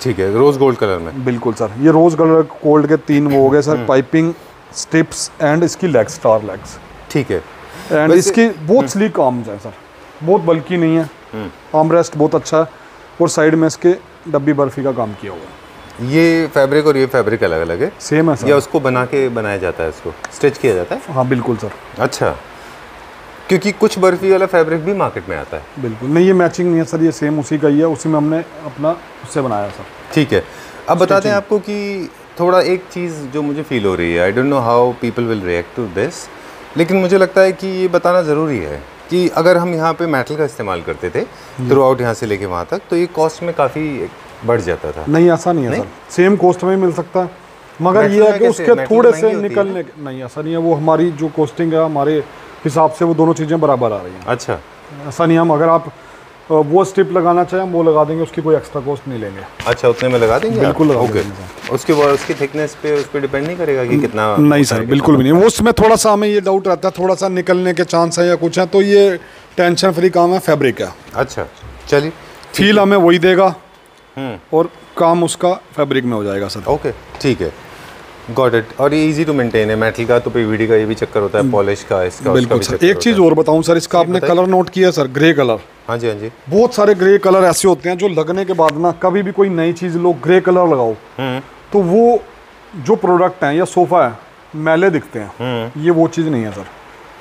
ठीक है, रोज गोल्ड कलर में। बिल्कुल सर, ये रोज गोल्ड गोल्ड के तीन वो हो गए सर, पाइपिंग, स्ट्रिप्स एंड इसकी लेग्स, स्टार लेग्स। ठीक है, एंड इसकी बहुत स्लीक आर्म्स है सर, बहुत बल्कि नहीं है, आर्म रेस्ट बहुत अच्छा है, और साइड में इसके डब्बी बर्फी का काम किया हुआ है। ये फैब्रिक और ये फैब्रिक अलग अलग है? सेम है सर। या उसको बना के बनाया जाता है, इसको स्टिच किया जाता है? हाँ बिल्कुल सर। अच्छा, क्योंकि कुछ बर्फी वाला फैब्रिक भी मार्केट में आता है। बिल्कुल नहीं, ये मैचिंग नहीं है सर, ये सेम उसी का ही है, उसी में हमने अपना उससे बनाया सर। ठीक है, अब बता दें आपको कि थोड़ा एक चीज़ जो मुझे फील हो रही है, I don't know how people will react to this, लेकिन मुझे लगता है कि ये बताना ज़रूरी है कि अगर हम यहाँ पे मेटल का इस्तेमाल करते थे थ्रू आउट यहाँ से लेके वहाँ तक, तो ये कॉस्ट में काफ़ी बढ़ जाता था। नहीं ऐसा नहीं है नहीं? सर सेम कॉस्ट में मिल सकता है, मगर ये है कि उसके थोड़े से निकलने, नहीं ऐसा नहीं है, वो हमारी जो कॉस्टिंग है हमारे हिसाब से वो दोनों चीज़ें बराबर आ रही हैं। अच्छा, ऐसा नहीं, हम अगर आप वो स्ट्रिप लगाना चाहें हम वो लगा देंगे, उसकी कोई एक्स्ट्रा कॉस्ट नहीं लेंगे। अच्छा, उतने में लगा देंगे? बिल्कुल लगा ओके। उसके बाद उसकी थिकनेस पे उस पर डिपेंड नहीं करेगा कि कितना? नहीं सर, बिल्कुल भी नहीं, वो उसमें थोड़ा सा हमें ये डाउट रहता है, थोड़ा सा निकलने के चांस है या कुछ है, तो ये टेंशन फ्री काम है, फैब्रिक है। अच्छा चलिए, फील हमें वही देगा और काम उसका फैब्रिक में हो जाएगा सर। ओके ठीक है, गॉट इट। और ये इजी टू मेंटेन है, मेटल का तो पीवीडी का ये भी चक्कर होता है, पॉलिश का, इसका बिल्कुल उसका सर। एक चीज़ और बताऊं सर, इसका आपने कलर नोट किया सर, ग्रे कलर? हाँ जी हाँ जी। बहुत सारे ग्रे कलर ऐसे होते हैं जो लगने के बाद ना, कभी भी कोई नई चीज़ लो ग्रे कलर लगाओ तो वो जो प्रोडक्ट हैं या सोफ़ा है मैले दिखते हैं, ये वो चीज़ नहीं है सर।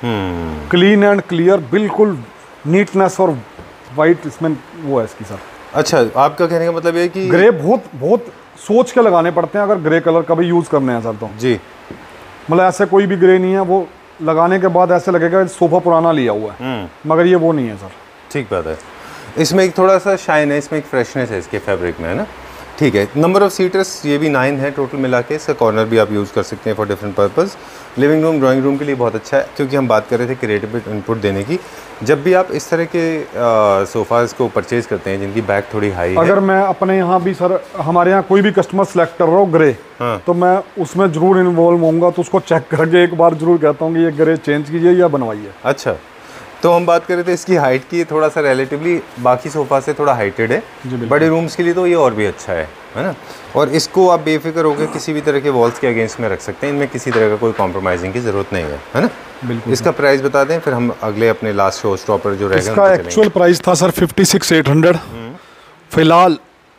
क्लीन एंड क्लियर, बिल्कुल नीटनेस और वाइट इसमें वो है इसकी सर। अच्छा, आपका कहने का मतलब ये कि ग्रे बहुत बहुत सोच के लगाने पड़ते हैं अगर ग्रे कलर कभी यूज़ करने हैं सर, तो जी मतलब ऐसे कोई भी ग्रे नहीं है, वो लगाने के बाद ऐसे लगेगा सोफ़ा पुराना लिया हुआ है, मगर ये वो नहीं है सर। ठीक बात है, इसमें एक थोड़ा सा शाइन है, इसमें एक फ्रेशनेस है इसके फैब्रिक में, है ना? ठीक है। नंबर ऑफ सीटर्स ये भी नाइन है टोटल मिला के, इसका कॉर्नर भी आप यूज़ कर सकते हैं for different purpose. Living room, drawing room के लिए बहुत अच्छा है, क्योंकि हम बात कर रहे थे क्रिएटिव इनपुट देने की। जब भी आप इस तरह के सोफ़ाज़ को परचेज़ करते हैं जिनकी बैक थोड़ी हाई अगर है, मैं अपने यहाँ भी सर, हमारे यहाँ कोई भी कस्टमर सेलेक्ट कर रहा हो ग्रे, हाँ। तो मैं उसमें ज़रूर इन्वॉल्व होऊंगा, तो उसको चेक करके एक बार ज़रूर कहता हूँ कि ये ग्रे चेंज कीजिए या बनवाइए। अच्छा, तो हम बात कर रहे थे इसकी हाइट की, थोड़ा सा रिलेटिवली बाकी सोफ़ा से थोड़ा हाइटेड है, बड़े रूम्स के लिए तो ये और भी अच्छा है, है ना? और इसको आप बेफिक्र होकर किसी भी तरह के वॉल्स के अगेंस्ट में रख सकते हैं, इनमें किसी तरह का कोई कॉम्प्रोमाइजिंग की ज़रूरत नहीं है, है ना? बिल्कुल। इसका प्राइस बता दें, फिर हम अगले अपने लास्ट शो स्टॉपर जो रहेगा। इसका एक्चुअल प्राइस था sir fifty six eight hundred, फिलहाल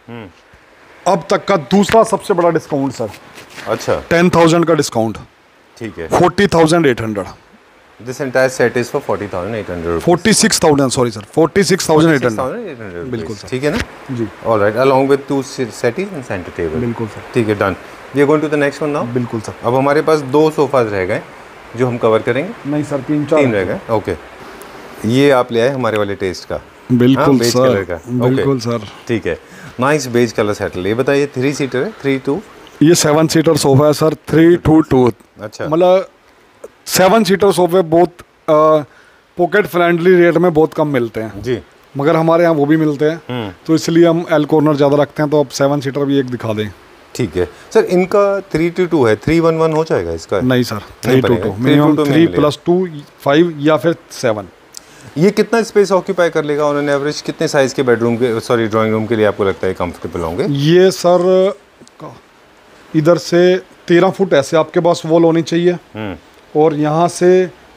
अब तक का दूसरा सबसे बड़ा डिस्काउंट सर। अच्छा, टेन थाउजेंड का डिस्काउंट। ठीक है, forty thousand eight hundred. This entire set is for forty thousand eight hundred, forty six thousand, sorry sir, forty six thousand eight hundred. बिल्कुल सर, ठीक है ना जी। Alright, along with two settees and centre table. बिल्कुल sir, ठीक है, done. We are going to the next one now. बिल्कुल sir. अब हमारे पास दो सोफाज रह गए जो हम कवर करेंगे। नहीं सर, तीन चार तीन रह गए। ओके, ये आप ले आए हमारे वाले टेस्ट का। बिल्कुल बेज सर, कलर का। बिल्कुल सर, ठीक है, नाइस बेज कलर सेटल। ये बताइए थ्री सीटर है, थ्री टू? ये सेवन सीटर सोफा है सर, थ्री टू टू। अच्छा, मतलब सेवन सीटर सोफे बहुत पॉकेट फ्रेंडली रेट में बहुत कम मिलते हैं जी, मगर हमारे यहाँ वो भी मिलते हैं, तो इसलिए हम एल कॉर्नर ज़्यादा रखते हैं, तो अब सेवन सीटर भी एक दिखा दें। ठीक है सर, इनका थ्री टू टू है, थ्री वन वन हो जाएगा इसका? नहीं sir, three two two minimum, three plus two five या फिर सेवन। ये कितना स्पेस ऑक्यूपाई कर लेगा ऑन एन एवरेज? कितने साइज के बेडरूम के, सॉरी ड्राइंग रूम के लिए आपको लगता है कंफर्टेबल होंगे? ये सर इधर से तेरह फुट ऐसे आपके पास वॉल होनी चाहिए, और यहाँ से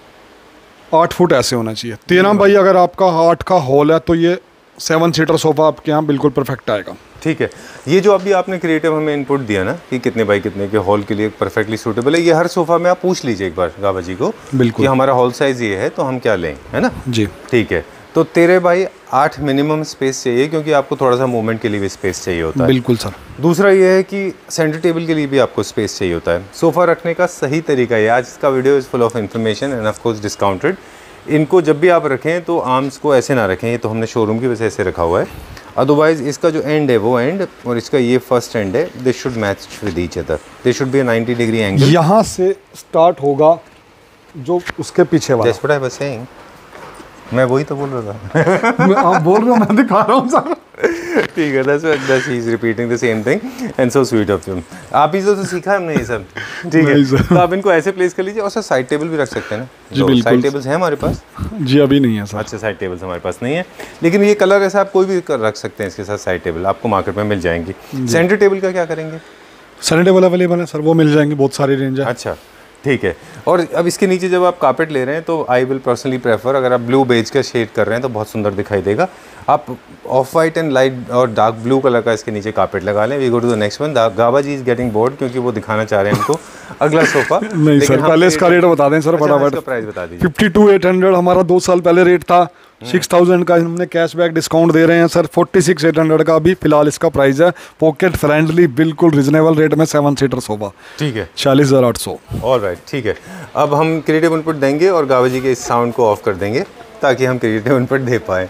आठ फुट ऐसे होना चाहिए। तेरह बाई अगर आपका आठ का हॉल है तो ये सेवन सीटर सोफा आपके यहाँ बिल्कुल परफेक्ट आएगा। ठीक है, ये जो अभी आपने क्रिएटिव हमें इनपुट दिया ना कि कितने बाई कितने के हॉल के लिए परफेक्टली सूटेबल है, ये हर सोफा में आप पूछ लीजिए एक बार गाबा जी को बिल्कुल कि हमारा हॉल साइज ये है तो हम क्या लें, है ना जी। ठीक है, तो तेरह बाई आठ मिनिमम स्पेस चाहिए, क्योंकि आपको थोड़ा सा मूवमेंट के लिए भी स्पेस चाहिए होता है। बिल्कुल सर। दूसरा ये है कि सेंटर टेबल के लिए भी आपको स्पेस चाहिए होता है। सोफ़ा रखने का सही तरीका है, आज का video is full of information and of course discounted. इनको जब भी आप रखें तो आर्म्स को ऐसे ना रखें, ये तो हमने शोरूम की वजह से ऐसे रखा हुआ है, अदरवाइज इसका जो एंड है वो एंड और इसका ये फर्स्ट एंड है, this should match with each other, this should be a ninety degree angle. यहाँ से स्टार्ट होगा जो उसके पीछे वाला। That's what I was saying, मैं वही तो बोल रहा था। आप बोल रहे हो, मैं दिखा रहा हूँ सर। ठीक है, that's what that he is repeating the same thing and so sweet of him. आप ही से तो सीखा है हमने ये सब, ठीक है। तो आप इनको ऐसे प्लेस कर लीजिए और सर साइड टेबल भी रख सकते हैं ना। जी बिल्कुल। साइड टेबल्स हैं हमारे पास? जी अभी नहीं है सर। अच्छा, साइड टेबल्स हमारे पास नहीं है, लेकिन ये कलर ऐसा आप कोई भी कर रख सकते हैं इसके साथ। साइड टेबल आपको मार्केट में मिल जाएंगी। सेंटर टेबल का क्या करेंगे? सेंटर टेबल अवेलेबल है सर, वो मिल जाएंगे, बहुत सारी रेंज है। अच्छा ठीक है। और अब इसके नीचे जब आप कारपेट ले रहे हैं तो आई विल पर्सनली प्रेफर, अगर आप ब्लू बेज का शेड कर रहे हैं तो बहुत सुंदर दिखाई देगा। आप ऑफ वाइट एंड लाइट और डार्क ब्लू कलर का इसके नीचे कारपेट लगा लें। We go to the next one. Gaba ji is getting bored क्योंकि वो दिखाना चाह रहे हैं हमको अगला सोफा। नहीं सर, पहले इसका रेट बता दें सर फटाफट। प्राइस बता दीजिए। फिफ्टी टू एट हंड्रेड हमारा दो साल पहले रेट था। सिक्स थाउजेंड का हमने कैशबैक डिस्काउंट दे रहे हैं sir. Forty six eight hundred का अभी फिलहाल इसका प्राइस है। पॉकेट फ्रेंडली, बिल्कुल रिजनेबल रेट में सेवन सीटर सोफा। ठीक है, चालीस हज़ार आठ सौ। ऑल राइट, ठीक है। अब हम क्रिएटिव इनपुट देंगे और गावा जी के इस साउंड को ऑफ कर देंगे ताकि हम क्रिएटिव इनपुट दे पाए।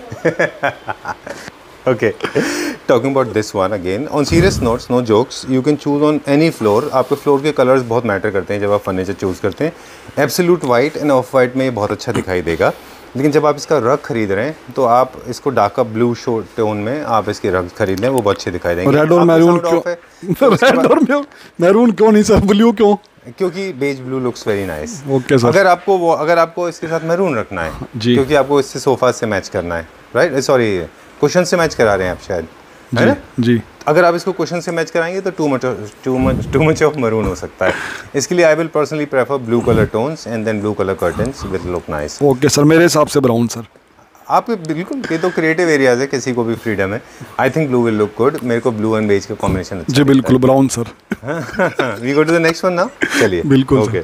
Okay, talking about this one again, on serious notes, no jokes, you can choose on any floor. आपके फ्लोर के कलर्स बहुत मैटर करते हैं जब आप फर्नीचर चूज़ करते हैं। Absolute white and off white में ये बहुत अच्छा दिखाई देगा, लेकिन जब आप इसका रग खरीद रहे हैं तो आप इसको डार्क ब्लू शो टोन में आप इसके रग खरीद लें, वो बहुत अच्छे दिखाई देंगे। रेड और मैरून क्यों? रेड और मैरून क्यों नहीं सर, ब्लू क्यों? क्योंकि beige blue looks very nice. Okay sir. अगर आपको वो अगर आपको इसके साथ मैरून रखना है जी, क्योंकि आपको इससे सोफा से मैच करना है, राइट, सॉरी कुशन से मैच करा रहे हैं आप शायद, है ना जी। अगर आप इसको कुशन से मैच कराएंगे तो too much too much too much of maroon हो सकता है। इसके लिए I will personally prefer blue colour tones and then blue colour curtains with look nice. Okay sir, मेरे हिसाब से ब्राउन सर। आपके बिल्कुल, ये तो क्रिएटिव एरियाज है, किसी को भी फ्रीडम है। I think blue will look good. मेरे को ब्लू एंड बेज का कॉम्बिनेशन अच्छा जी बिल्कुल, brown sir. We go to the next one now. चलिए बिल्कुल okay,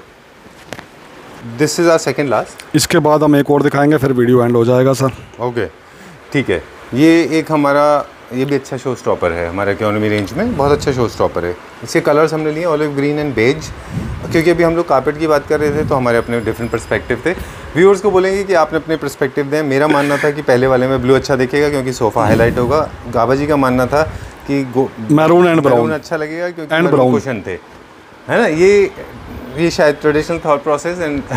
this is our second last. इसके बाद हम एक और दिखाएंगे, फिर वीडियो एंड हो जाएगा सर। ओके ठीक है। ये एक हमारा, ये भी अच्छा शो स्टॉपर है हमारे इकोनॉमी रेंज में, बहुत अच्छा शो स्टॉपर है। इसके कलर्स हमने लिए ऑलिव ग्रीन एंड बेज, क्योंकि अभी हम लोग कारपेट की बात कर रहे थे तो हमारे अपने डिफरेंट पर्सपेक्टिव थे। व्यूअर्स को बोलेंगे कि आपने अपने पर्सपेक्टिव दें। मेरा मानना था कि पहले वाले में ब्लू अच्छा दिखेगा क्योंकि सोफ़ा हाईलाइट होगा। गाबा जी का मानना था कि मैरून एंड ब्राउन अच्छा लगेगा क्योंकि मैरून कुशन थे, है ना। ये ये शायद traditional thought process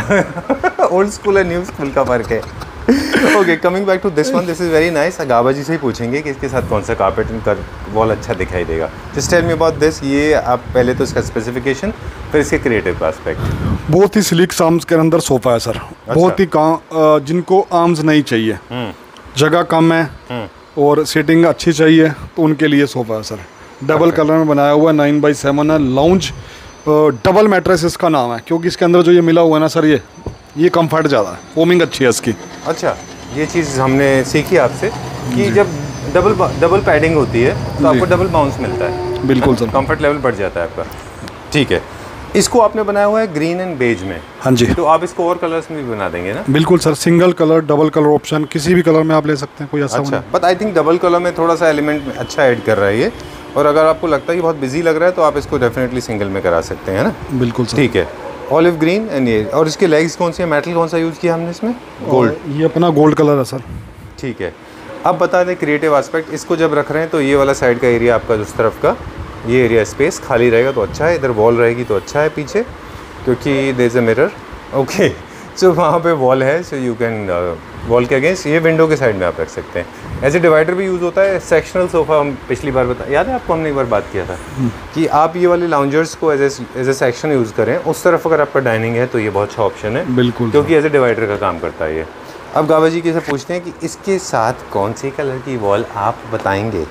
and old school and new school का फ़र्क है। Okay, coming back to this one, this is very nice. Gaba ji से ही पूछेंगे कि इसके साथ कौन सा कारपेट कर वॉल अच्छा दिखाई देगा। Just tell me about this. ये आप पहले तो इसका स्पेसिफिकेशन, फिर इसके क्रिएटिव का एस्पेक्ट। बहुत ही स्लिक आर्म्स के अंदर सोफ़ा है सर। अच्छा। बहुत ही का जिनको आर्म्स नहीं चाहिए, जगह कम है और सीटिंग अच्छी चाहिए, तो उनके लिए सोफ़ा है सर। डबल कलर में बनाया हुआ है, नाइन बाई सेवन है। लाउंज डबल मैट्रेस इसका नाम है क्योंकि इसके अंदर जो ये मिला हुआ है ना सर, ये ये कंफर्ट ज़्यादा है, फोमिंग अच्छी है इसकी। अच्छा, ये चीज़ हमने सीखी आपसे कि जब डबल डबल पैडिंग होती है तो आपको डबल बाउंस मिलता है। बिल्कुल सर, कंफर्ट लेवल बढ़ जाता है आपका। ठीक है, इसको आपने बनाया हुआ है ग्रीन एंड बेज में। हाँ जी। तो आप इसको और कलर्स में भी बना देंगे ना? बिल्कुल sir, single colour, double colour option, किसी भी कलर में आप ले सकते हैं, कोई ऐसा। अच्छा, but I think double colour में थोड़ा सा एलिमेंट अच्छा ऐड कर रहा है ये, और अगर आपको लगता है कि बहुत बिजी लग रहा है तो आप इसको डेफिनेटली सिंगल में करा सकते हैं ना। बिल्कुल सर। ठीक है, ऑलिव ग्रीन एंड ये, और इसके लेग्स कौन से हैं, मेटल कौन सा यूज़ किया हमने इसमें? गोल्ड। ये अपना गोल्ड कलर है सर। ठीक है, अब बता दें क्रिएटिव एस्पेक्ट। इसको जब रख रहे हैं तो ये वाला साइड का एरिया आपका उस तरफ का ये एरिया स्पेस खाली रहेगा तो अच्छा है। इधर वॉल रहेगी तो अच्छा है पीछे, क्योंकि there is a mirror. Okay, so वहाँ पे वॉल है, सो यू कैन वॉल के अगेंस्ट ये विंडो के साइड में आप रख सकते हैं। एज ए डिवाइडर भी यूज़ होता है। सेक्शनल सोफ़ा हम पिछली बार बता, याद है आपको, हमने एक बार बात किया था कि आप ये वाले लाउंजर्स को as as a section use करें। उस तरफ अगर आपका डाइनिंग है तो ये बहुत अच्छा ऑप्शन है। बिल्कुल, क्योंकि एज ए डिवाइडर का काम करता है ये। अब गावा जी के से पूछते हैं कि इसके साथ कौन सी कलर की वॉल आप बताएंगे?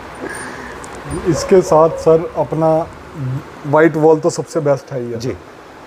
इसके साथ सर अपना वाइट वॉल तो सबसे बेस्ट है ही है जी।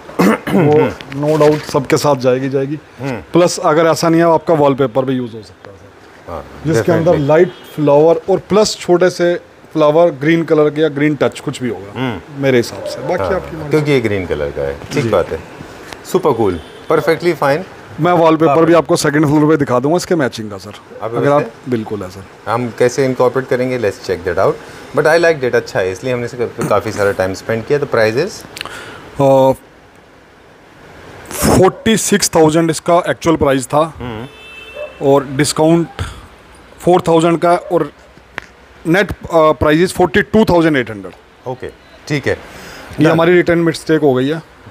वो नो डाउट सबके साथ जाएगी जाएगी प्लस अगर ऐसा नहीं है आपका वॉलपेपर भी यूज़ हो सकता है सर। हाँ, जिसके अंदर लाइट फ्लावर और प्लस छोटे से फ्लावर ग्रीन कलर के या ग्रीन टच कुछ भी होगा मेरे हिसाब से। बाकी हाँ, आपकी क्योंकि ये ग्रीन कलर का है। ठीक बात है, सुपर कूल, परफेक्टली फाइन। मैं वॉलपेपर भी आपको सेकंड फ्लोर पे दिखा दूंगा इसके मैचिंग का सर, अगर आप। बिल्कुल है सर, हम कैसे इनकॉर्पोरेट करेंगे, let's check that out. But I like that, अच्छा है, इसलिए हमने इसे काफ़ी सारा टाइम स्पेंड किया। तो प्राइजेस फोर्टी सिक्स थाउजेंड इसका एक्चुअल प्राइस था और डिस्काउंट फोर थाउजेंड का और net price forty two thousand eight hundred. Okay ठीक है, ये हमारी रिटर्न मिस्टेक हो गई है।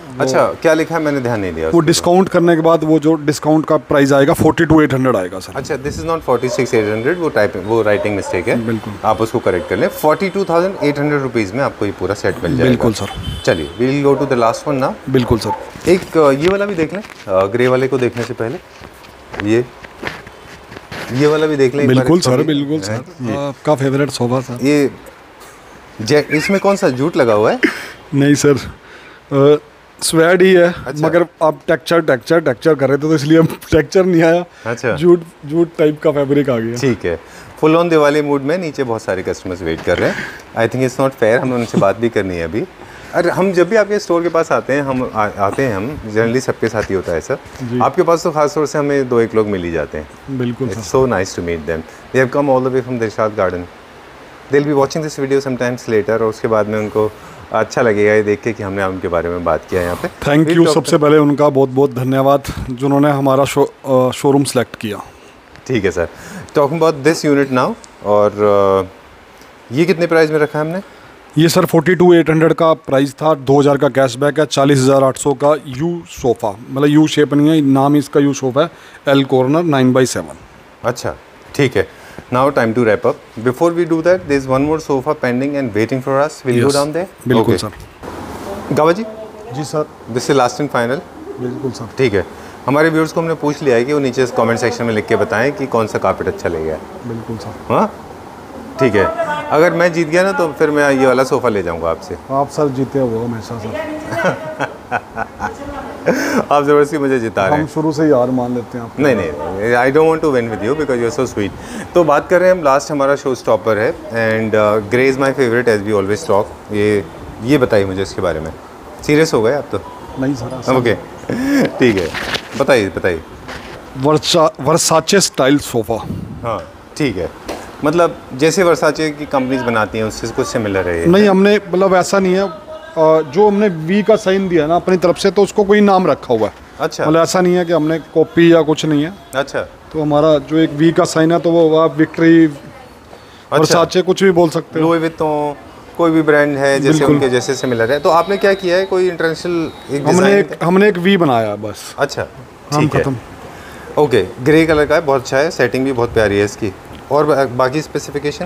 अच्छा, क्या लिखा है मैंने ध्यान नहीं दिया। वो डिस्काउंट करने के बाद वो जो डिस्काउंट का प्राइस आएगा फोर्टी टू एट हंड्रेड आएगा सर। अच्छा, this is not forty six eight hundred, वो टाइपिंग वो राइटिंग मिस्टेक है, बिल्कुल। आप उसको करेक्ट कर लें। Forty two thousand eight hundred rupees में आपको ये पूरा सेट मिल जाएगा। बिल्कुल सर। चलिए, we will go to the last one ना। बिल्कुल सर। एक ये वाला भी देख लें, ग्रे वाले को देखने से पहले ये ये वाला भी देख लें। बिल्कुल सर, बिल्कुल सर, आपका फेवरेट सोफा सर। ये इसमें कौन सा जूट लगा हुआ है? नहीं सर, स्वेड ही है। अच्छा। मगर आप टेक्सचर टेक्सचर टेक्सचर कर रहे थे तो इसलिए अब टेक्सचर नहीं आया। अच्छा, जूट जूट टाइप का फैब्रिक आ गया। ठीक है, फुल ऑन दिवाली मूड में नीचे बहुत सारे कस्टमर्स वेट कर रहे हैं। I think it's not fair, हमें उनसे बात भी करनी है अभी। अरे हम जब भी आपके स्टोर के पास आते हैं, हम आ, आते हैं हम जनरली सबके साथ ही होता है सर, आपके पास तो खास तौर से हमें दो एक लोग मिल ही जाते हैं। बिल्कुल, it's so nice to meet them. They have come all the way from Dilshad Garden. They will be watching this video sometimes later, और उसके बाद में उनको अच्छा लगेगा ये देख के कि हमने उनके बारे में बात किया यहाँ पे। थैंक यू, सबसे पहले उनका बहुत बहुत धन्यवाद जिन्होंने हमारा शो शोरूम सेलेक्ट किया। ठीक है sir, talking about this unit now, और ये कितने प्राइस में रखा है हमने? ये sir forty two eight hundred का प्राइस था, दो हज़ार का कैशबैक है, चालीस हज़ार आठ सौ का यू सोफ़ा, मतलब यू शेप नहीं है, नाम इसका यू सोफ़ा है, L corner nine by seven. अच्छा, ठीक है। Now time to wrap up. Before we do that, there is one more sofa pending and waiting for us. We'll yes. go down there. बिल्कुल sir. Gaba ji. जी sir. This is last and final. बिल्कुल sir. ठीक है, हमारे viewers को हमने पूछ लिया है कि वो नीचे कमेंट सेक्शन में लिख के बताएं कि कौन सा कारपेट अच्छा लगेगा। बिल्कुल सर। हाँ, ठीक है। अगर मैं जीत गया ना तो फिर मैं ये वाला सोफ़ा ले जाऊंगा आपसे। आप सर जीते हो हमेशा सर। आप ज़बरदस्ती मुझे जिता रहे हैं। हम शुरू से ही हार मान लेते हैं आप। नहीं नहीं, I don't want to win with you because you are so sweet. तो बात कर रहे हैं हम, लास्ट हमारा शो स्टॉपर है, and grey is my favourite as we always talk. ये ये बताइए मुझे इसके बारे में। सीरियस हो गए आप तो? नहीं सर। ओके, ठीक है, बताइए बताइए। Versa Versace style sofa. हाँ, ठीक है, मतलब जैसे वर्साचे की कंपनीज बनाती हैं उससे कुछ सिमिलर है? नहीं, हमने मतलब ऐसा नहीं है, जो हमने वी का साइन दिया ना अपनी तरफ से, तो उसको कोई नाम रखा हुआ है। अच्छा, मतलब ऐसा नहीं है कि हमने कॉपी या कुछ नहीं है। अच्छा, तो हमारा जो एक वी का साइन है तो वो आप विक्ट्री और साचे कुछ भी बोल सकते हो। लुई विटॉन कोई भी ब्रांड है जैसे उनके जैसे सिमिलर है। तो आपने क्या किया है, कोई इंटरनेशनल एक हमने एक हमने एक वी बनाया बस। अच्छा, ठीक है, ओके। ग्रे कलर का है, बहुत अच्छा है, सेटिंग भी बहुत प्यारी है इसकी। और बाकी स्पेसिफिकेशन?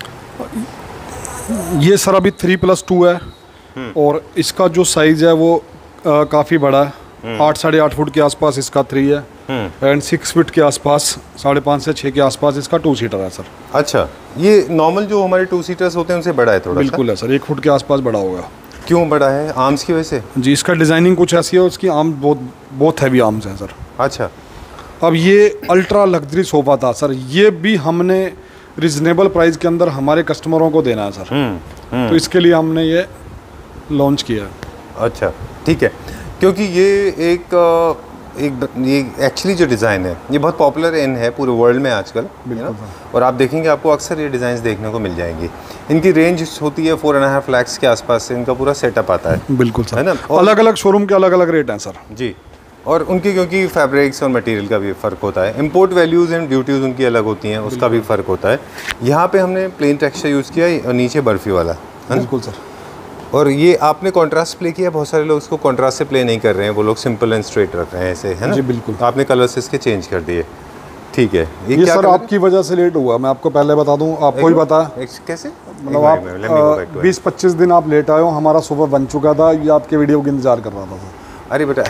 ये सर अभी थ्री प्लस टू है, और इसका जो साइज़ है वो काफ़ी बड़ा है, आठ साढ़े आठ फुट के आसपास इसका थ्री है, एंड सिक्स फीट के आसपास, साढ़े पाँच से छः के आसपास इसका टू सीटर है सर। अच्छा, ये नॉर्मल जो हमारे टू सीटर्स होते हैं उनसे बड़ा है थोड़ा? बिल्कुल है सर, एक फुट के आसपास बड़ा होगा। क्यों बड़ा है? आर्म्स की वजह से? जी, इसका डिज़ाइनिंग कुछ ऐसी है, उसकी आर्म बहुत बहुत हैवी आर्म्स हैं सर। अच्छा, अब ये अल्ट्रा लग्जरी सोफ़ा था सर, ये भी हमने रिजनेबल प्राइस के अंदर हमारे कस्टमरों को देना है सर। हुँ, हुँ. तो इसके लिए हमने ये लॉन्च किया है। अच्छा, ठीक है, क्योंकि ये एक एक ये एक्चुअली जो डिज़ाइन है ये बहुत पॉपुलर इन है पूरे वर्ल्ड में आजकल, और आप देखेंगे आपको अक्सर ये डिज़ाइंस देखने को मिल जाएंगी। इनकी रेंज होती है फोर एंड हाफ लैक्स के आसपास से इनका पूरा सेटअप आता है। बिल्कुल सर, है ना? अलग अलग शोरूम के अलग अलग रेट हैं सर। जी, और उनके क्योंकि फैब्रिक्स और मटेरियल का भी फ़र्क होता है, इंपोर्ट वैल्यूज़ एंड ड्यूटीज़ उनकी अलग होती हैं, उसका भी फ़र्क होता है। यहाँ पे हमने प्लेन टेक्सचर यूज़ किया है और नीचे बर्फ़ी वाला, है बिल्कुल सर। और ये आपने कॉन्ट्रास्ट प्ले किया, बहुत सारे लोग इसको कॉन्ट्रास्ट से प्ले नहीं कर रहे हैं, वो लोग सिंपल एंड स्ट्रेट रख रहे हैं ऐसे, है ना? जी बिल्कुल। आपने कलर्स इसके चेंज कर दिए, ठीक है। ये, ये सर आपकी वजह से लेट हुआ, मैं आपको पहले बता दूं, आपको ही पता है कैसे, मतलब आप बीस पच्चीस दिन आप लेट आए हो, हमारा सुबह बन चुका था, ये आपके वीडियो का इंतजार कर रहा था सर। अरे बेटा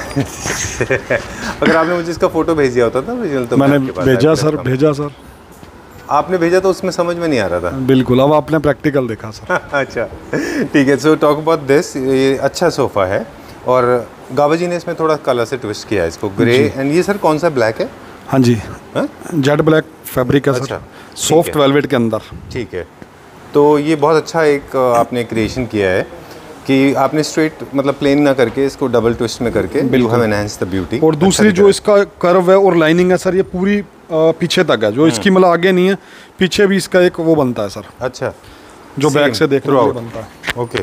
अगर आपने मुझे इसका फोटो भेज दिया होता था ओरिजिनल तो मैंने भेजा सर, भेजा सर। आपने भेजा तो उसमें समझ में नहीं आ रहा था? बिल्कुल, अब आपने प्रैक्टिकल देखा सर। अच्छा, ठीक है। सो टॉक अबाउट दिस, ये अच्छा सोफ़ा है, और गावा जी ने इसमें थोड़ा कलर से ट्विस्ट किया है इसको, ग्रे एंड ये सर कौन सा ब्लैक है? हाँ जी, जेड ब्लैक फैब्रिक है सर, सॉफ्ट वेलवेट के अंदर। ठीक है, तो ये बहुत अच्छा एक आपने क्रिएशन किया है कि आपने स्ट्रेट मतलब प्लेन ना करके इसको डबल ट्विस्ट में करके you have enhanced the beauty. और दूसरी जो इसका कर्व है और लाइनिंग है सर, ये पूरी पीछे तक है, जो इसकी मतलब आगे नहीं है, पीछे भी इसका एक वो बनता है सर। अच्छा, जो बैक से देख रहे हो बनता है। ओके,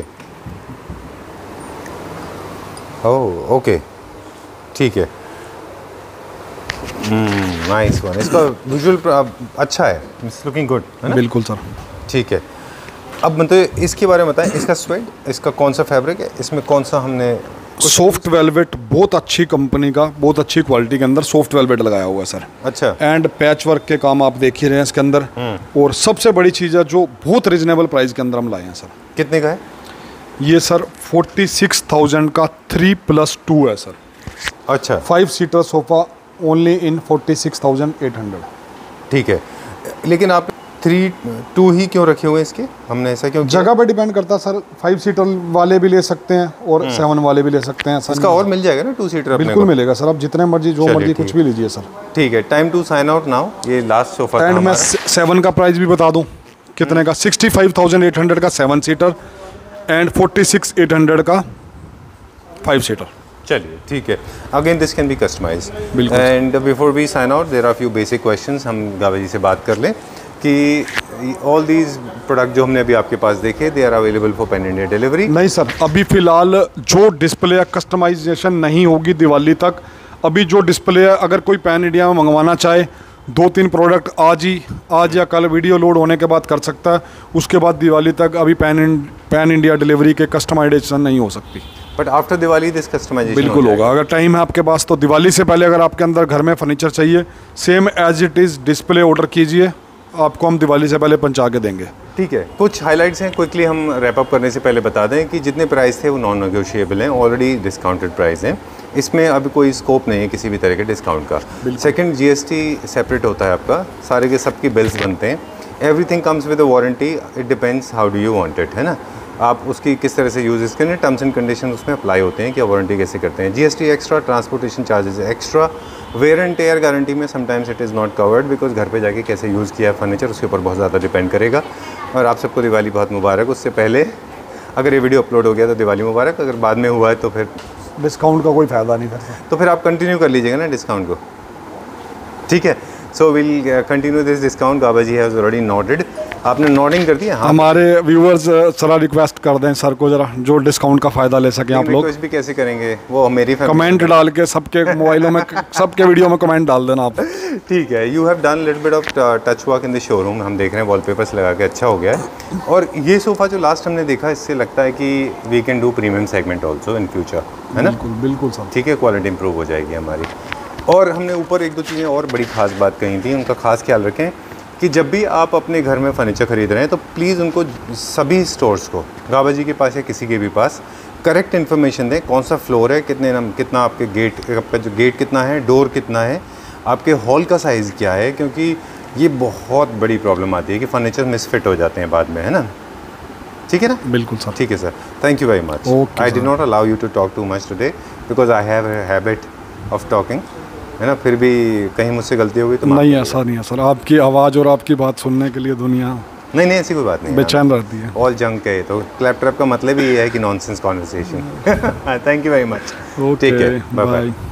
ओह ओके, ठीक है, नाइस वन। इसका विजुअल अच्छा है, इट्स लुकिंग गुड, है ना? बिल्कुल सर, ठीक है। अब मतलब इसके बारे में बताएं, इसका स्वेड, इसका कौन सा फैब्रिक है, इसमें कौन सा हमने सॉफ्ट वेलवेट, बहुत अच्छी कंपनी का, बहुत अच्छी क्वालिटी के अंदर सॉफ्ट वेलवेट लगाया हुआ है सर। अच्छा। एंड पैच वर्क के काम आप देख ही रहे हैं इसके अंदर। और सबसे बड़ी चीज़ है जो बहुत रिजनेबल प्राइस के अंदर हम लाए हैं सर। कितने का है ये सर? फोर्टी सिक्स थाउजेंड का थ्री प्लस टू है सर। अच्छा। Five seater sofa only in forty six thousand eight hundred. ठीक है, लेकिन आप थ्री टू ही क्यों रखे हुए हैं इसके? हमने ऐसा क्यों किया? जगह पे डिपेंड करता है सर। फाइव सीटर वाले भी ले सकते हैं और सेवन वाले भी ले सकते हैं सर। इसका और मिल जाएगा ना टू सीटर? बिल्कुल मिलेगा सर, आप जितने मर्जी जो मर्जी कुछ भी लीजिए सर। ठीक है, time to sign out now. ये लास्ट सोफा एंड मैं सेवन का प्राइस भी बता दूं कितने का। Sixty five thousand eight hundred का seven seater and forty six eight hundred का फाइव सीटर। चलिए ठीक है, again this can be customise. बिल्कुल। And before we sign out there are few basic questions, हम गावा जी से बात कर लें कि ऑल दीज प्रोडक्ट जो हमने अभी आपके पास देखे they are available for pan India delivery? नहीं सर, अभी फ़िलहाल जो डिस्प्ले या कस्टमाइजेशन नहीं होगी दिवाली तक, अभी जो डिस्प्ले है अगर कोई पैन इंडिया में मंगवाना चाहे दो तीन प्रोडक्ट आज ही आज या कल वीडियो लोड होने के बाद कर सकता है। उसके बाद दिवाली तक अभी पैन पैन इंडिया डिलीवरी के कस्टमाइजेशन नहीं हो सकती। But after Diwali this customisation बिल्कुल होगा, अगर टाइम है आपके पास तो। दिवाली से पहले अगर आपके अंदर घर में फर्नीचर चाहिए same as it is display order कीजिए, आपको हम दिवाली से पहले पहुंचा के देंगे। ठीक है, कुछ हाइलाइट्स हैं क्विकली हम रैप अप करने से पहले बता दें कि जितने प्राइस थे वो नॉन नेगोशिएबल हैं, ऑलरेडी डिस्काउंटेड प्राइस हैं। इसमें अभी कोई स्कोप नहीं है किसी भी तरह के डिस्काउंट का। सेकंड, जीएसटी सेपरेट होता है आपका, सारे के सबकी बिल्स बनते हैं। Everything comes with a warranty, it depends how do you want it, है ना। आप उसकी किस तरह से यूज़ करें, टर्म्स एंड कंडीशन उसमें अप्लाई होते हैं कि वारंटी कैसे करते हैं। GST extra, transportation charges extra, wear and tear guarantee में sometimes it is not covered because घर पे जाके कैसे यूज़ किया है फर्नीचर उसके ऊपर बहुत ज़्यादा डिपेंड करेगा। और आप सबको दिवाली बहुत मुबारक। उससे पहले अगर ये वीडियो अपलोड हो गया तो दिवाली मुबारक, अगर बाद में हुआ है तो फिर डिस्काउंट का कोई फ़ायदा नहीं करता, तो फिर आप कंटिन्यू कर लीजिएगा ना डिस्काउंट को। ठीक है, so will continue this discount. Gaba ji has already noted. आपने नोटिंग कर दिया? हाँ। हमारे व्यूअर्स जरा रिक्वेस्ट कर दें सर को, जरा जो डिस्काउंट का फ़ायदा ले सकें आप लोग। रिक्वेस्ट भी कैसे करेंगे? वो मेरी कमेंट डाल के सबके मोबाइलों में सबके वीडियो में कमेंट डाल देना आप। ठीक है। You have done little bit of touch work in the showroom, हम देख रहे हैं वॉलपेपर्स लगा के अच्छा हो गया है। और ये सोफ़ा जो लास्ट हमने देखा इससे लगता है कि we can do premium segment also in future, है ना? बिल्कुल बिल्कुल सर। ठीक है, क्वालिटी इंप्रूव हो जाएगी हमारी। और हमने ऊपर एक दो चीज़ें और बड़ी खास बात कही थी, उनका खास ख्याल रखें कि जब भी आप अपने घर में फर्नीचर ख़रीद रहे हैं तो प्लीज़ उनको सभी स्टोर्स को, गाबा जी के पास या किसी के भी पास, करेक्ट इन्फॉर्मेशन दें। कौन सा फ्लोर है, कितने नम कितना आपके गेट, आपका जो गेट कितना है, डोर कितना है, आपके हॉल का साइज़ क्या है, क्योंकि ये बहुत बड़ी प्रॉब्लम आती है कि फर्नीचर मिसफिट हो जाते हैं बाद में, है ना। ठीक है ना? बिल्कुल सर। ठीक है sir, thank you very much. I did not allow you to talk too much today because I have a habit of talking, है ना। फिर भी कहीं मुझसे गलती हो गई तो नहीं, ऐसा नहीं है सर। आपकी आवाज़ और आपकी बात सुनने के लिए दुनिया नहीं नहीं ऐसी कोई बात नहीं, बेचैन रहती है। ऑल जंक है तो क्लैप ट्रैप का मतलब ही ये है कि nonsense conversation. Thank you very much. ठीक है, बाय बाय।